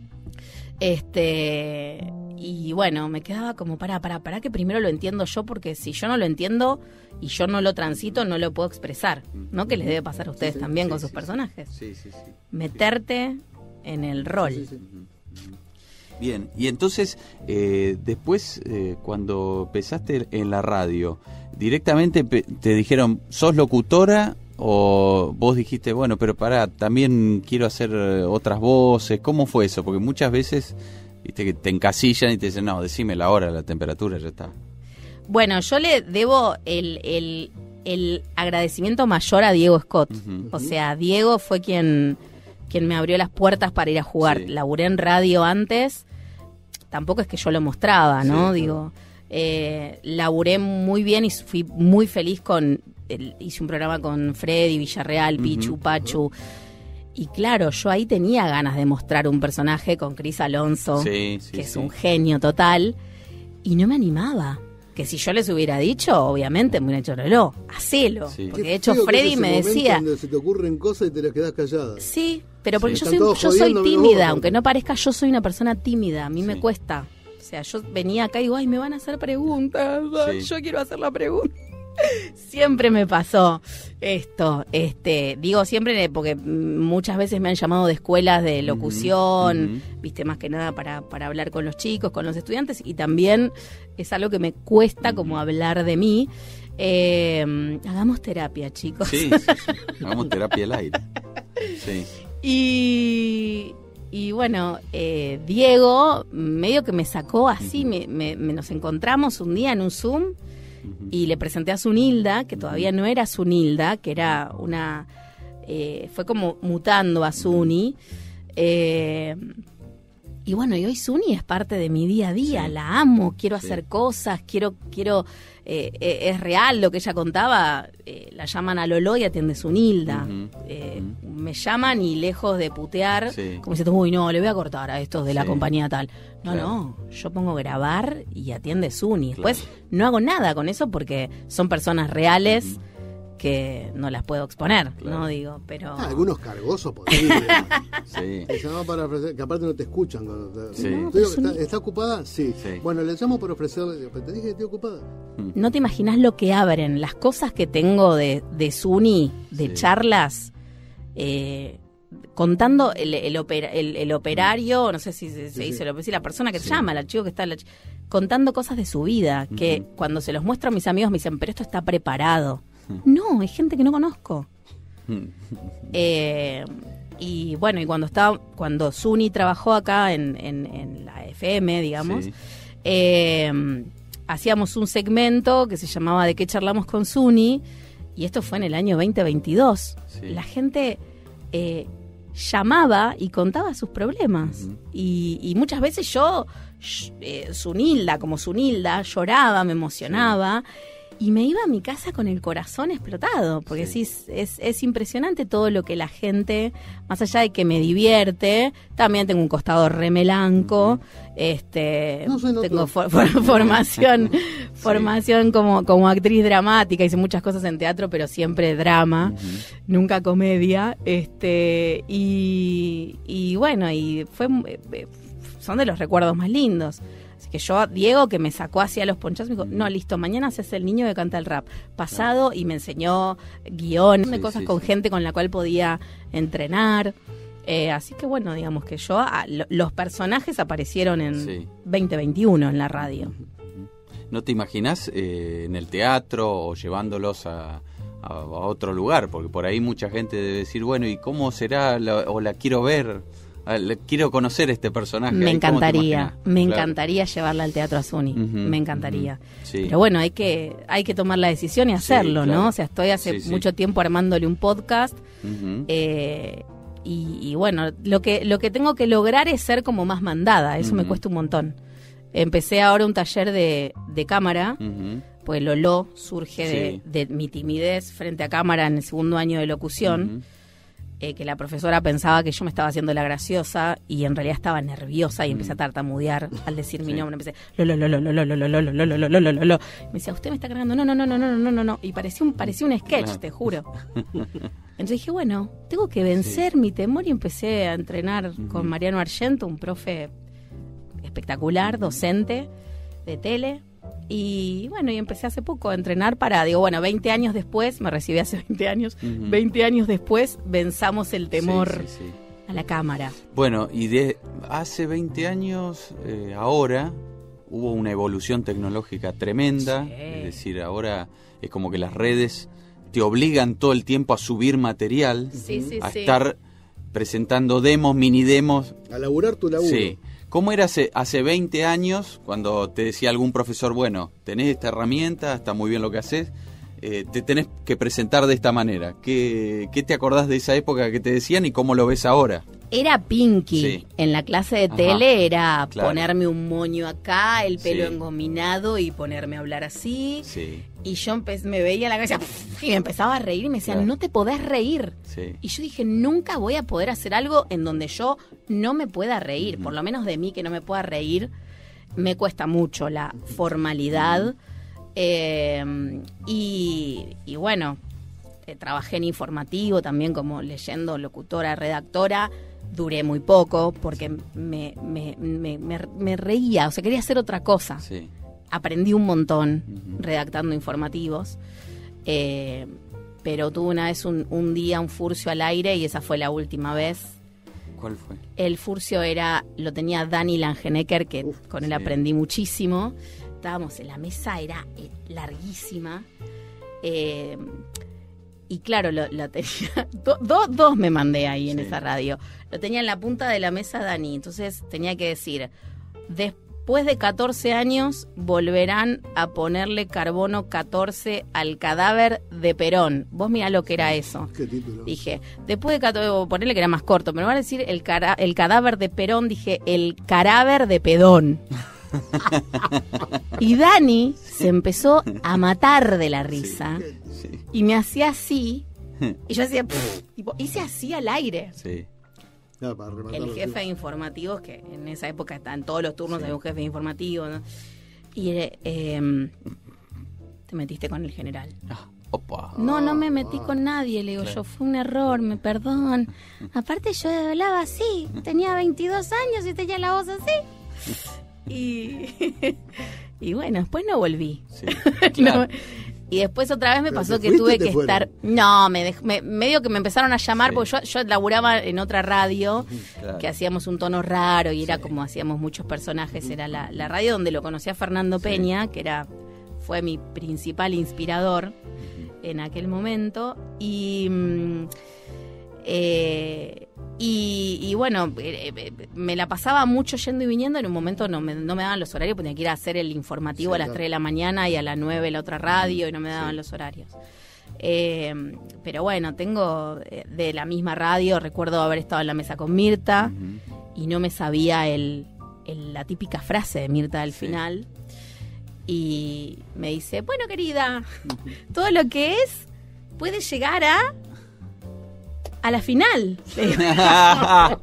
Y bueno, me quedaba como, para que primero lo entiendo yo, porque si yo no lo entiendo y yo no lo transito, no lo puedo expresar, ¿no? Que les debe pasar a ustedes también con sus personajes. Meterte en el rol. Bien, y entonces, después, cuando empezaste en la radio, ¿directamente te dijeron, sos locutora? ¿O vos dijiste, bueno, pero también quiero hacer otras voces? ¿Cómo fue eso? Porque muchas veces, viste, que te encasillan y te dicen, no, decime la hora, la temperatura, ya está. Bueno, yo le debo el agradecimiento mayor a Diego Scott. O sea, Diego fue quien me abrió las puertas para ir a jugar. Laburé en radio antes, tampoco es que yo lo mostraba, ¿no? Digo, laburé muy bien y fui muy feliz hice un programa con Freddy, Villarreal, Pichu, Pachu. Y claro, yo ahí tenía ganas de mostrar un personaje con Cris Alonso, que es un genio total, y no me animaba. Que si yo les hubiera dicho, obviamente me hubieran dicho, Lolo, hacelo. Porque de hecho Freddy me decía... Donde se te ocurren cosas y te las quedás callada. Sí, pero porque yo soy tímida, aunque no parezca, yo soy una persona tímida, a mí me cuesta. O sea, yo venía acá y digo, ay, me van a hacer preguntas, yo quiero hacer la pregunta. Siempre me pasó esto, digo siempre porque muchas veces me han llamado de escuelas de locución, viste, más que nada para hablar con los chicos, con los estudiantes, y también es algo que me cuesta como hablar de mí. Hagamos terapia, chicos. Sí, hagamos terapia al aire. Y bueno, Diego medio que me sacó así, nos encontramos un día en un Zoom. Y le presenté a Zunilda, que todavía no era Zunilda, que era fue como mutando a Zuni. Y bueno, y hoy Zuni es parte de mi día a día, la amo, quiero hacer cosas, quiero es real lo que ella contaba, la llaman a Lolo y atiende Zunilda. Me llaman y lejos de putear, como diciendo, uy, no, le voy a cortar a estos de la compañía tal. No, yo pongo grabar y atiende Zuni. Después no hago nada con eso porque son personas reales que no las puedo exponer, ¿no? Digo, pero... algunos cargosos podrían. Te llamo para ofrecer, que aparte no te escuchan cuando ¿Está ocupada? Sí. Bueno, le llamo para ofrecerle, te dije que estoy ocupada. No te imaginas lo que abren, las cosas que tengo de Zuni, de charlas. contando el operario, no sé si se dice, la persona que te llama, el chico que está contando cosas de su vida, que cuando se los muestro a mis amigos me dicen, pero esto está preparado. No, hay gente que no conozco. Y bueno, y cuando Suni trabajó acá en la FM, digamos, hacíamos un segmento que se llamaba ¿De qué charlamos con Suni? Y esto fue en el año 2022. La gente llamaba y contaba sus problemas. Y muchas veces yo, Sunilda, lloraba, me emocionaba. Y me iba a mi casa con el corazón explotado, porque sí, es impresionante todo lo que la gente, más allá de que me divierte, también tengo un costado remelanco, tengo formación como actriz dramática, hice muchas cosas en teatro, pero siempre drama, nunca comedia, y bueno, son de los recuerdos más lindos. Que yo, Diego, que me sacó hacia los ponchazos, me dijo, no, listo, mañana haces el niño que canta el rap. Pasado, y me enseñó guión, de cosas con gente con la cual podía entrenar. Así que bueno, digamos que los personajes aparecieron en 2021 en la radio. ¿No te imaginas en el teatro o llevándolos a otro lugar? Porque por ahí mucha gente debe decir, bueno, ¿y cómo será? O la quiero ver. Quiero conocer este personaje. Me encantaría llevarla al Teatro Azuni. Me encantaría. Pero bueno, hay que tomar la decisión y hacerlo, ¿no? O sea, estoy hace mucho tiempo armándole un podcast. Y bueno, lo que tengo que lograr es ser como más mandada. Eso me cuesta un montón. Empecé ahora un taller de cámara. Pues Lolo surge de mi timidez frente a cámara en el segundo año de locución. Que la profesora pensaba que yo me estaba haciendo la graciosa y en realidad estaba nerviosa y empecé a tartamudear al decir mi nombre. Empecé lo. Me decía, usted me está cargando, no. Y parecía un sketch, te juro. Entonces dije, bueno, tengo que vencer mi temor y empecé a entrenar con Mariano Argento, un profe espectacular, docente de tele. Y bueno, y empecé hace poco a entrenar 20 años después, me recibí hace 20 años, 20 años después venzamos el temor a la cámara. Bueno, y de hace 20 años, ahora hubo una evolución tecnológica tremenda, es decir, ahora es como que las redes te obligan todo el tiempo a subir material, a estar presentando demos, mini demos. A laburar tu laburo. Sí. ¿Cómo era hace 20 años cuando te decía algún profesor, bueno, tenés esta herramienta, está muy bien lo que haces, te tenés que presentar de esta manera? ¿Qué te acordás de esa época que te decían y cómo lo ves ahora? Era Pinky. En la clase de tele era ponerme un moño acá, el pelo engominado y ponerme a hablar así. Y yo me veía en la cabeza y me empezaba a reír y me decían, no te podés reír. Y yo dije, nunca voy a poder hacer algo en donde yo no me pueda reír. Por lo menos de mí que no me pueda reír, me cuesta mucho la formalidad. Y bueno, trabajé en informativo también como leyendo, locutora, redactora. Duré muy poco porque me reía, o sea, quería hacer otra cosa. Aprendí un montón redactando informativos, pero tuve una vez un día un furcio al aire y esa fue la última vez. ¿Cuál fue? El furcio lo tenía Dani Langenecker, que con él aprendí muchísimo. Estábamos en la mesa, era larguísima. Y claro, lo tenía... Dos me mandé ahí en esa radio. Lo tenía en la punta de la mesa Dani. Entonces tenía que decir, después de 14 años volverán a ponerle carbono 14 al cadáver de Perón. Vos mirá lo que era eso. ¿Qué título? Dije, después de 14... Ponerle que era más corto, pero me van a decir el cadáver de Perón. Dije, el cadáver de Pedón. Y Dani se empezó a matar de la risa y me hacía así y yo hacía tipo, hice así al aire. El jefe de informativos, que en esa época en todos los turnos había un jefe de informativos, ¿no? Y te metiste con el general. No me metí con nadie, le digo yo, fue un error, perdón. Aparte yo hablaba así, tenía 22 años y tenía la voz así. Y bueno, después no volví. Y después otra vez me ¿Pero pasó te que fuiste tuve o te que fueron? estar... No, medio que me empezaron a llamar, porque yo laburaba en otra radio, Claro. que hacíamos un tono raro y era como hacíamos muchos personajes. Era la radio donde lo conocí a Fernando Peña, que fue mi principal inspirador en aquel momento. Y bueno, me la pasaba mucho yendo y viniendo. En un momento no me daban los horarios, tenía que ir a hacer el informativo a las 3 de la mañana y a las 9 la otra radio, y no me daban los horarios. Pero bueno, tengo de la misma radio, recuerdo haber estado en la mesa con Mirta y no me sabía la típica frase de Mirta al final. Y me dice, bueno, querida, todo lo que es puede llegar a la final. ¿Cómo a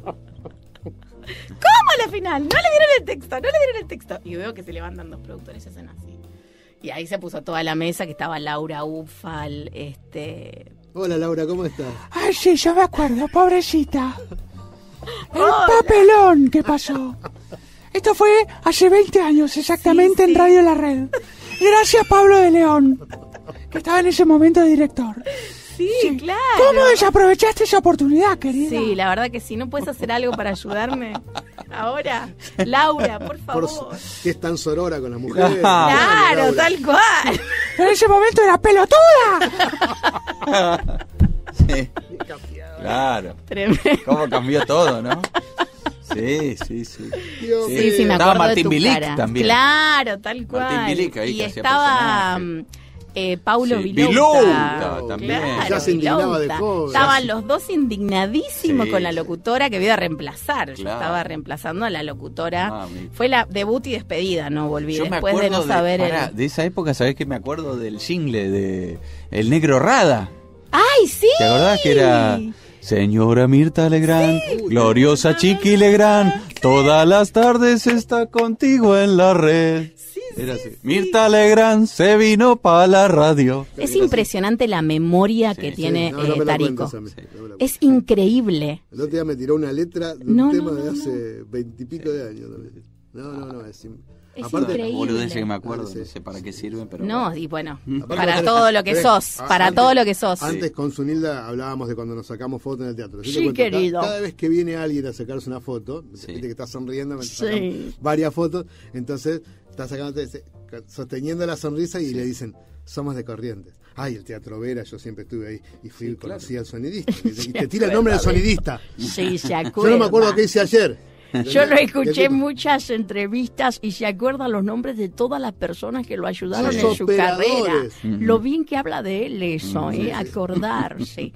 la final? No le dieron el texto. Y veo que se levantan 2 productores y hacen así. Y ahí se puso toda la mesa, que estaba Laura Ufal, Hola Laura, ¿cómo estás? Ay, sí, yo me acuerdo, pobrecita. El papelón que pasó. Esto fue hace 20 años exactamente en Radio La Red. Gracias Pablo de León, que estaba en ese momento de director. Sí, claro. ¿Cómo desaprovechaste esa oportunidad, querida? Sí, la verdad que sí. ¿No puedes hacer algo para ayudarme ahora? Laura, por favor. Que es tan sorora con las mujeres. Claro, Laura. tal cual. En ese momento era pelotuda. Sí. Claro. Tremendo. ¿Cómo cambió todo, no? Sí. Sí, me Estaba acuerdo Martín de tu Bilic cara. también. Claro, tal cual. Martín Bilic ahí y que hacía estaba Paulo Vilouta. Vilouta también. Claro, Ya se indignaba de Vilouta. joven. Estaban los dos indignadísimos Sí, con la sí. locutora que iba a reemplazar. Yo Claro. estaba reemplazando a la locutora. Mami. Fue la debut y despedida, no volví. Yo me Después de acuerdo no saber de esa época, ¿sabés qué? Me acuerdo del jingle de El Negro Rada. ¡Ay, sí! ¿Te acordás que era Señora Mirta Legrand, gloriosa Chiqui Legrand, todas las tardes está contigo en la red? Era así. Mirta Legrand se vino para la radio. Es impresionante la memoria que tiene No me la Tarico. cuentes a mí. No me la Es increíble. El otro día me tiró una letra de un No, tema no, de no, hace 20 y pico de años. No, Es aparte, increíble. Boludeces que me acuerdo, no sé para qué sirven, pero... No, y bueno, Aparte para tenés- todo lo que tenés- sos, para antes- todo lo que sos. Antes con Zunilda hablábamos de cuando nos sacamos fotos en el teatro. Yo te Sí, cuento, querido. Cada vez que viene alguien a sacarse una foto, viste que está sonriendo, me sacan varias fotos, entonces está sacando, sosteniendo la sonrisa y le dicen, somos de Corrientes. Ay, el Teatro Vera, yo siempre estuve ahí y conocí al sonidista. Y te tira el nombre del sonidista. Sí, se Yo acuerda. no me acuerdo qué hice ayer. Yo lo escuché ¿Qué en muchas entrevistas y se acuerda los nombres de todas las personas que lo ayudaron Los en su carrera. operadores. Lo bien que habla de él eso, acordarse.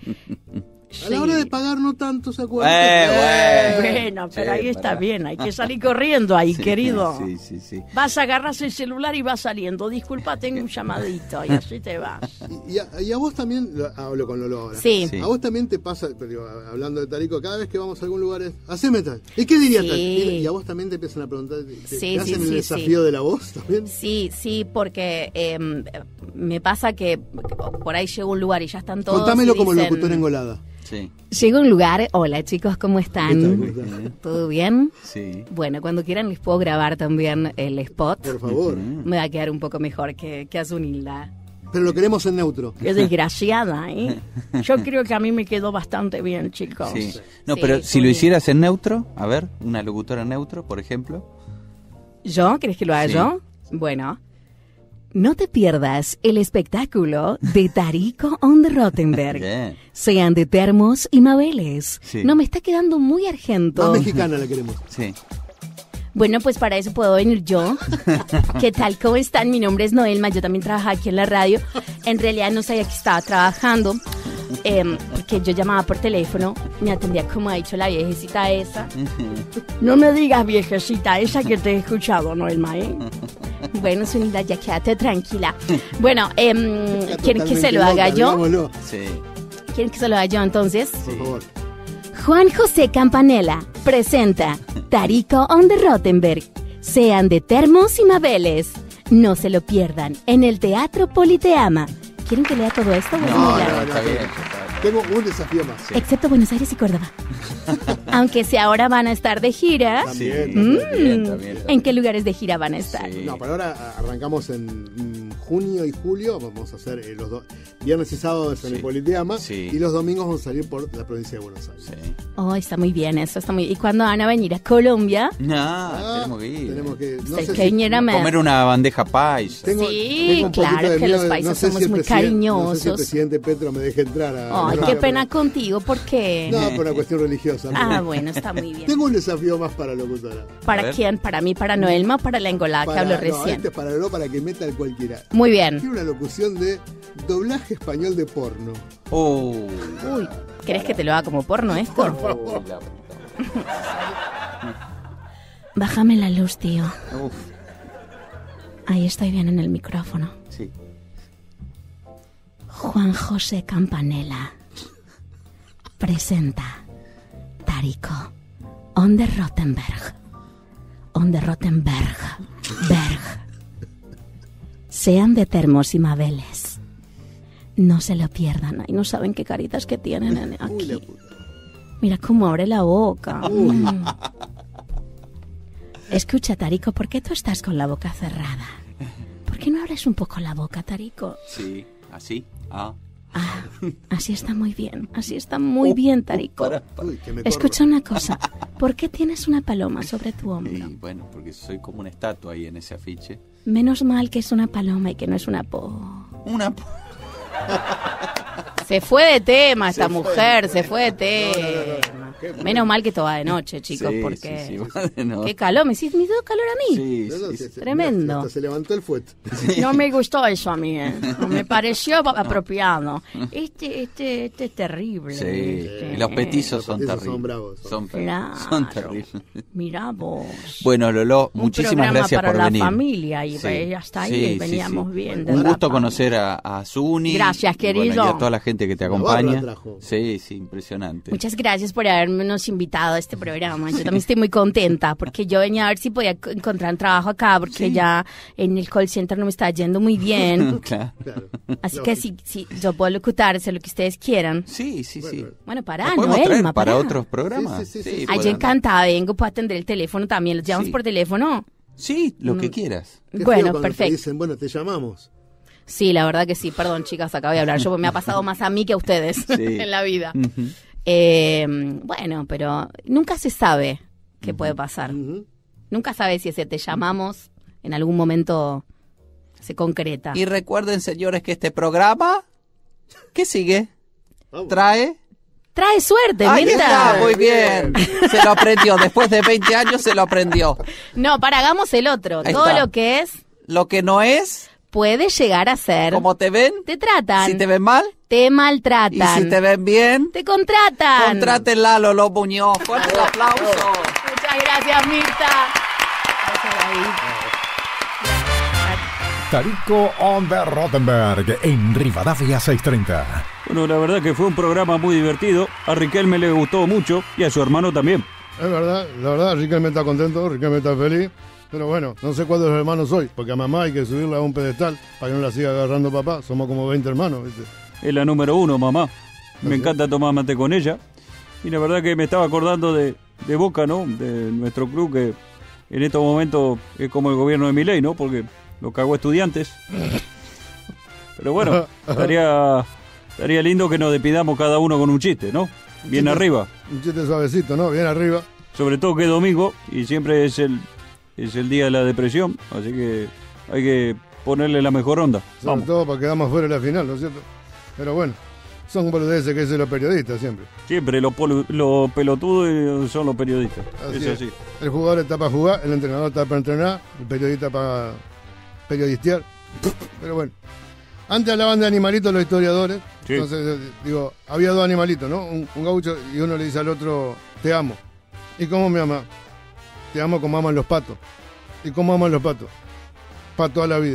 A la hora de pagar no tanto se acuerda. Bueno, pero ahí está bien, hay que salir corriendo ahí, querido. Sí. Vas a agarrar el celular y vas saliendo. Disculpa, tengo un llamadito y así te vas. Y a vos también, hablo con Lolo ahora. Sí. A vos también te pasa, pero hablando de Tarico, cada vez que vamos a algún lugar es, haceme tal. ¿Y qué dirías Sí. tal? Y a vos también te empiezan a preguntar, ¿te hacen el sí, desafío sí. de la voz también? Sí, porque me pasa que por ahí llego a un lugar y ya están todos. Contámelo y como dicen- locutor engolada. Sí. Llego a un lugar, hola chicos, ¿cómo están? ¿Qué tal? ¿Cómo estás? ¿Todo bien? Sí. Bueno, cuando quieran les puedo grabar también el spot. Por favor. Me va a quedar un poco mejor que a Zunilda. Pero lo queremos en neutro. Qué desgraciada, ¿eh? Yo creo que a mí me quedó bastante bien, chicos. Sí. No, Sí, pero muy si lo bien. hicieras en neutro, a ver, una locutora neutro, por ejemplo. ¿Yo? ¿Querés que lo haga Sí. yo? Bueno. No te pierdas el espectáculo de Tarico on the Rottenberg. Bien. Sean de termos y mabeles. Sí. No, me está quedando muy argento. Más mexicana la queremos. Sí. Bueno, pues para eso puedo venir yo. ¿Qué tal? ¿Cómo están? Mi nombre es Noelma, yo también trabajo aquí en la radio. En realidad no sabía que estaba trabajando, porque yo llamaba por teléfono, me atendía como ha dicho la viejecita esa. No me digas viejecita, esa que te he escuchado, Noelma, ¿eh? Bueno, Zunilda, ya quédate tranquila. Bueno, ¿quieren que se lo Totalmente haga loca, yo? digámoslo. Sí. ¿Quieren que se lo haga yo entonces? Por favor. Juan José Campanella presenta Tarico on the Rottenberg. Sean de termos y mabeles. No se lo pierdan en el Teatro Politeama. ¿Quieren que lea todo esto? No, Bueno, está bien. Tengo un desafío más. excepto Buenos Aires y Córdoba. Aunque si ahora van a estar de gira, También. También. ¿en qué lugares de gira van a estar? Sí. No, pero ahora arrancamos en junio y julio vamos a hacer los dos viernes y sábados en el Politeama, y los domingos vamos a salir por la provincia de Buenos Aires. Oh, está muy bien, eso está muy bien. ¿Y cuándo van a venir a Colombia? Tenemos que ir. Tenemos que no sé si comer una bandeja paisa. Tengo claro que los paisas somos muy cariñosos. No sé si el presidente Petro me deja entrar a... Ay, qué pena contigo, ¿por qué? No, por una cuestión religiosa. Bueno, está muy bien. Tengo un desafío más para locutora. ¿Para quién? ¿Para mí, para Noelma o para la engolada que habló recién? Para que meta el cualquiera. Muy bien. Tiene una locución de doblaje español de porno. Uy, ¿querés que te lo haga como porno esto? Por favor. Bájame la luz, tío. Ahí estoy bien en el micrófono. Sí. Juan José Campanella presenta Tarico on the Rottenberg. Sean de termos y mabeles. No se lo pierdan. Ay, no saben qué caritas que tienen aquí. Mira cómo abre la boca. Escucha, Tarico, ¿por qué tú estás con la boca cerrada? ¿Por qué no abres un poco la boca, Tarico? Sí, así. Así está muy bien. Así está muy bien, Tarico. Escucha una cosa. ¿Por qué tienes una paloma sobre tu hombro? Y bueno, porque soy como una estatua ahí en ese afiche. Menos mal que es una paloma y que no es una Se fue de tema esta mujer, se fue de tema. Menos mal que todo va de noche, chicos, porque... Qué calor, me dio calor a mí. Tremendo. Hasta se levantó el fuet. No me gustó eso a mí, no me pareció apropiado. Este es terrible. Y los petizos son terribles. Son bravos. Son terribles. Mirá vos. Bueno, Lolo, muchísimas gracias por venir. Para la familia y hasta ahí veníamos bien. Un gusto conocer a Zuni. Gracias, querido. Y a toda la gente que te acompaña. Sí, impresionante. Muchas gracias por habernos invitado a este programa. Yo también estoy muy contenta porque yo venía a ver si podía encontrar un trabajo acá porque ya en el call center no me está yendo muy bien. Claro. Así que si yo puedo locutar, sé lo que ustedes quieran. Sí. Bueno, Noelma, para otros programas. Sí, yo encantada vengo, puedo atender el teléfono también. ¿Los llevamos por teléfono? Sí, lo que quieras. Bueno, perfecto. Te dicen, te llamamos. Sí, la verdad que sí. Perdón, chicas, acabo de hablar. Me ha pasado más a mí que a ustedes en la vida. Bueno, pero nunca se sabe qué puede pasar. Nunca sabes si ese te llamamos en algún momento se concreta. Y recuerden, señores, que este programa, ¿qué sigue? Trae suerte, Ahí Mirta. está, muy bien. Se lo aprendió. Después de 20 años se lo aprendió. No, hagamos el otro. Ahí Todo está. lo que es... Lo que no es... Puede llegar a ser... ¿Cómo te ven? Te tratan. Si te ven mal... Te maltratan. Y si te ven bien... Te contratan. Contrátenla, Lolo Muñoz. Fuerte el aplauso. Muchas gracias, Mirta. Tarico on the Rottenberg en Rivadavia 630. Bueno, la verdad que fue un programa muy divertido. A Riquelme le gustó mucho y a su hermano también. Es verdad, la verdad, Riquelme está contento, Riquelme está feliz. Pero bueno, no sé cuántos hermanos soy, porque a mamá hay que subirla a un pedestal para que no la siga agarrando papá. Somos como 20 hermanos, ¿viste? Es la número 1, mamá. Me encanta tomar mate con ella. Y la verdad que me estaba acordando de Boca, ¿no? De nuestro club, que en estos momentos es como el gobierno de Milei, ¿no? Porque lo cagó Estudiantes. Pero bueno, estaría lindo que nos despidamos cada uno con un chiste, ¿no? Bien arriba. Un chiste suavecito, ¿no? Bien arriba. Sobre todo que es domingo y siempre es el día de la depresión, así que hay que ponerle la mejor onda. Sobre todo para quedamos fuera de la final, ¿no es cierto? Pero bueno, son boludeces que dicen los periodistas siempre. Siempre los pelotudos son los periodistas. Así es así. El jugador está para jugar, el entrenador está para entrenar, el periodista para periodistear. Pero bueno, antes hablaban de animalitos los historiadores. Sí. Entonces, había dos animalitos, ¿no? Un gaucho y uno le dice al otro, te amo. ¿Y cómo me ama? Te amo como aman los patos. ¿Y cómo aman los patos? Para toda la vida.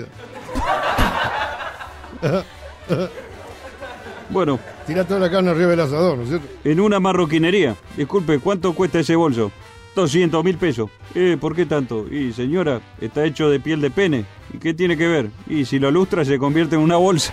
Bueno. Tira toda la carne arriba del asador, ¿no es cierto? En una marroquinería. Disculpe, ¿cuánto cuesta ese bolso? 200.000 pesos. ¿Por qué tanto? Y señora, está hecho de piel de pene. ¿Y qué tiene que ver? Y si lo lustra se convierte en una bolsa.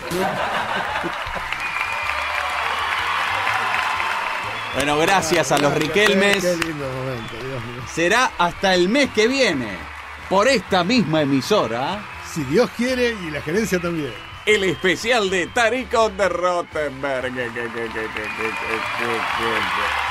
Bueno, gracias a los Riquelmes. Qué lindo momento, Dios mío. Será hasta el mes que viene, por esta misma emisora, Si Dios quiere y la gerencia también. El especial de Tariq on the Rottenberg.